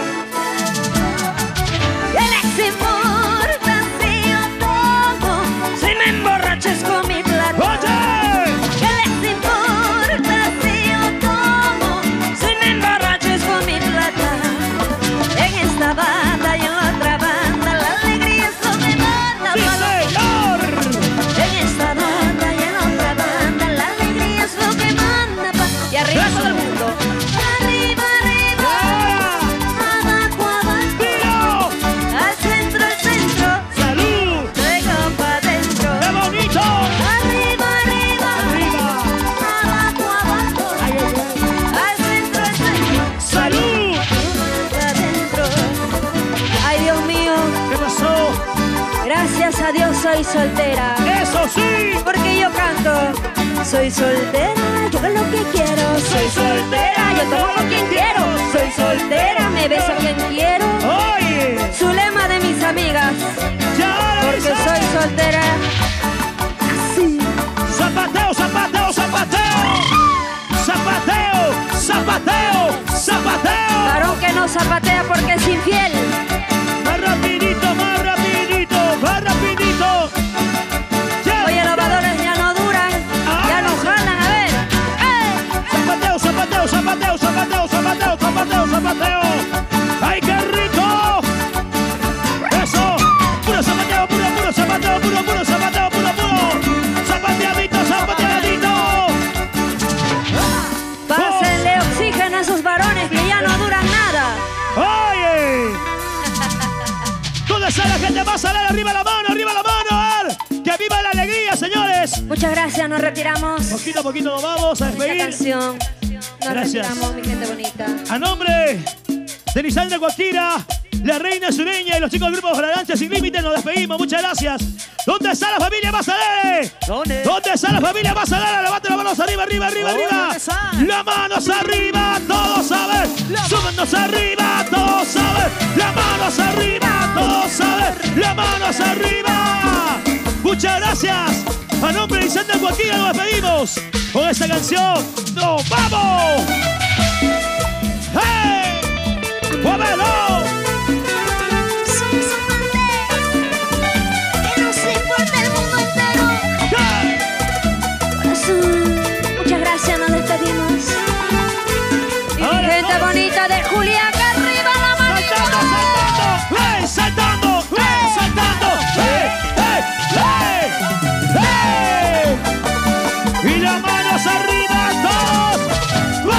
¿Qué les importa si yo tomo, si me emborrachas con mi plata? ¡Oye! ¿Qué les importa si yo tomo, si me emborrachas con soy soltera. ¡Eso sí! Porque yo canto. Soy soltera, yo hago lo que quiero. Soy soltera, yo tomo con quien quiero. Soy soltera, me beso a quien quiero. ¡Oye! Su lema de mis amigas. ¡Ya! Porque soy soltera. Así. ¡Zapateo, zapateo, zapateo! ¡Zapateo, zapateo, zapateo! Varón que no zapatea porque es infiel. ¡Más rapidito, más rapidito, más rapidito! ¡Ya! Oye, los valores ya no duran. Ya no jalan, a ver. ¡Eh! ¡Zapateo, zapateo, zapateo, zapateo, zapateo, zapateo, zapateo! ¡Ay, qué rico! ¡Eso! ¡Puro zapateo, puro, puro zapateo, puro, puro zapateo, puro, puro! ¡Zapateadito, zapateadito! Pásenle oxígeno a esos varones que ya no duran nada. ¡Oye! ¿Dónde está la gente? ¡Va a salir arriba la mano, arriba la mano! A ver, ¡que viva la alegría, señores! Muchas gracias, nos retiramos. Poquito a poquito nos vamos a Esta despedir. canción. Nos Gracias. retiramos, mi gente bonita. A nombre de Lisandra Guajira, la reina sureña y los chicos del grupo Fragancia Sin Límite, nos despedimos. Muchas gracias. ¿Dónde está la familia Mazalere? ¿Dónde? ¿Dónde está la familia Mazalere? Levante las manos arriba, arriba, arriba, ¿Dónde arriba. están? Las manos arriba, todos a ver. Súbenos arriba, todos a ver. Las manos arriba, todos a ver. Las manos arriba. Muchas gracias. A nombre de Lisandra Guajira nos despedimos con esta canción. ¡Nos vamos! ¡Hey! ¡Muévelo! Soy soltera, que no se importa el mundo entero. ¡Yeah! Corazón. Muchas gracias, nos despedimos. Y mi Ahora gente todos. bonita de Julián, que arriba la manita. ¡Saltando, saltando! ¡Hey, saltando! ¡Hey, saltando! ¡Hey, hey, hey! ¡Hey! ¡Y las manos arriba, todos!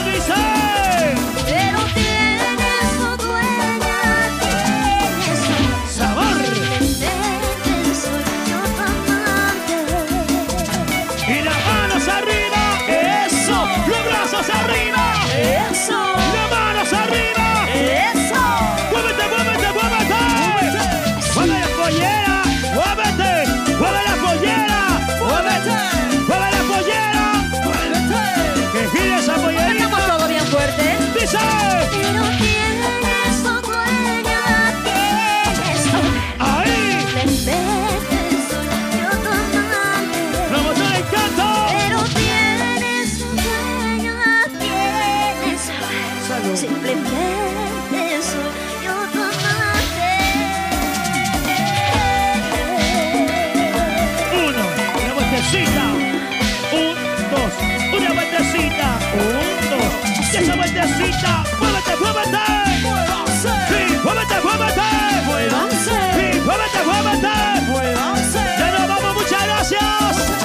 dice. Pero tienes tu dueña, tienes Sabor. soy yo tu amante. Y las manos arriba. Eso. Los brazos arriba. Eso, Las manos arriba. eso. Muévete, muévete, muévete. Mueve la pollera. Muévete. Mueve la pollera. ¡Muévete! Mueve la pollera. ¡Muévete! Que gire esa pollerita. Cantamos todo bien fuerte. Dice. Pero tienes tu dueña, tienes Ahí. Simplemente soy yo tu amante. Promotor Encanto. Pero tienes tu dueña, tienes Salud. Simplemente soy yo tu amante. Uno. Una vueltecita. Un, dos. Una vueltecita. Un, dos. Y esa vueltecita. Muévete, muévete. ¡Muévanse! Sí, muévete, muévete. ¡Muévanse! Sí, muévete, muévete. ¡Muévanse! Ya nos vamos, muchas gracias.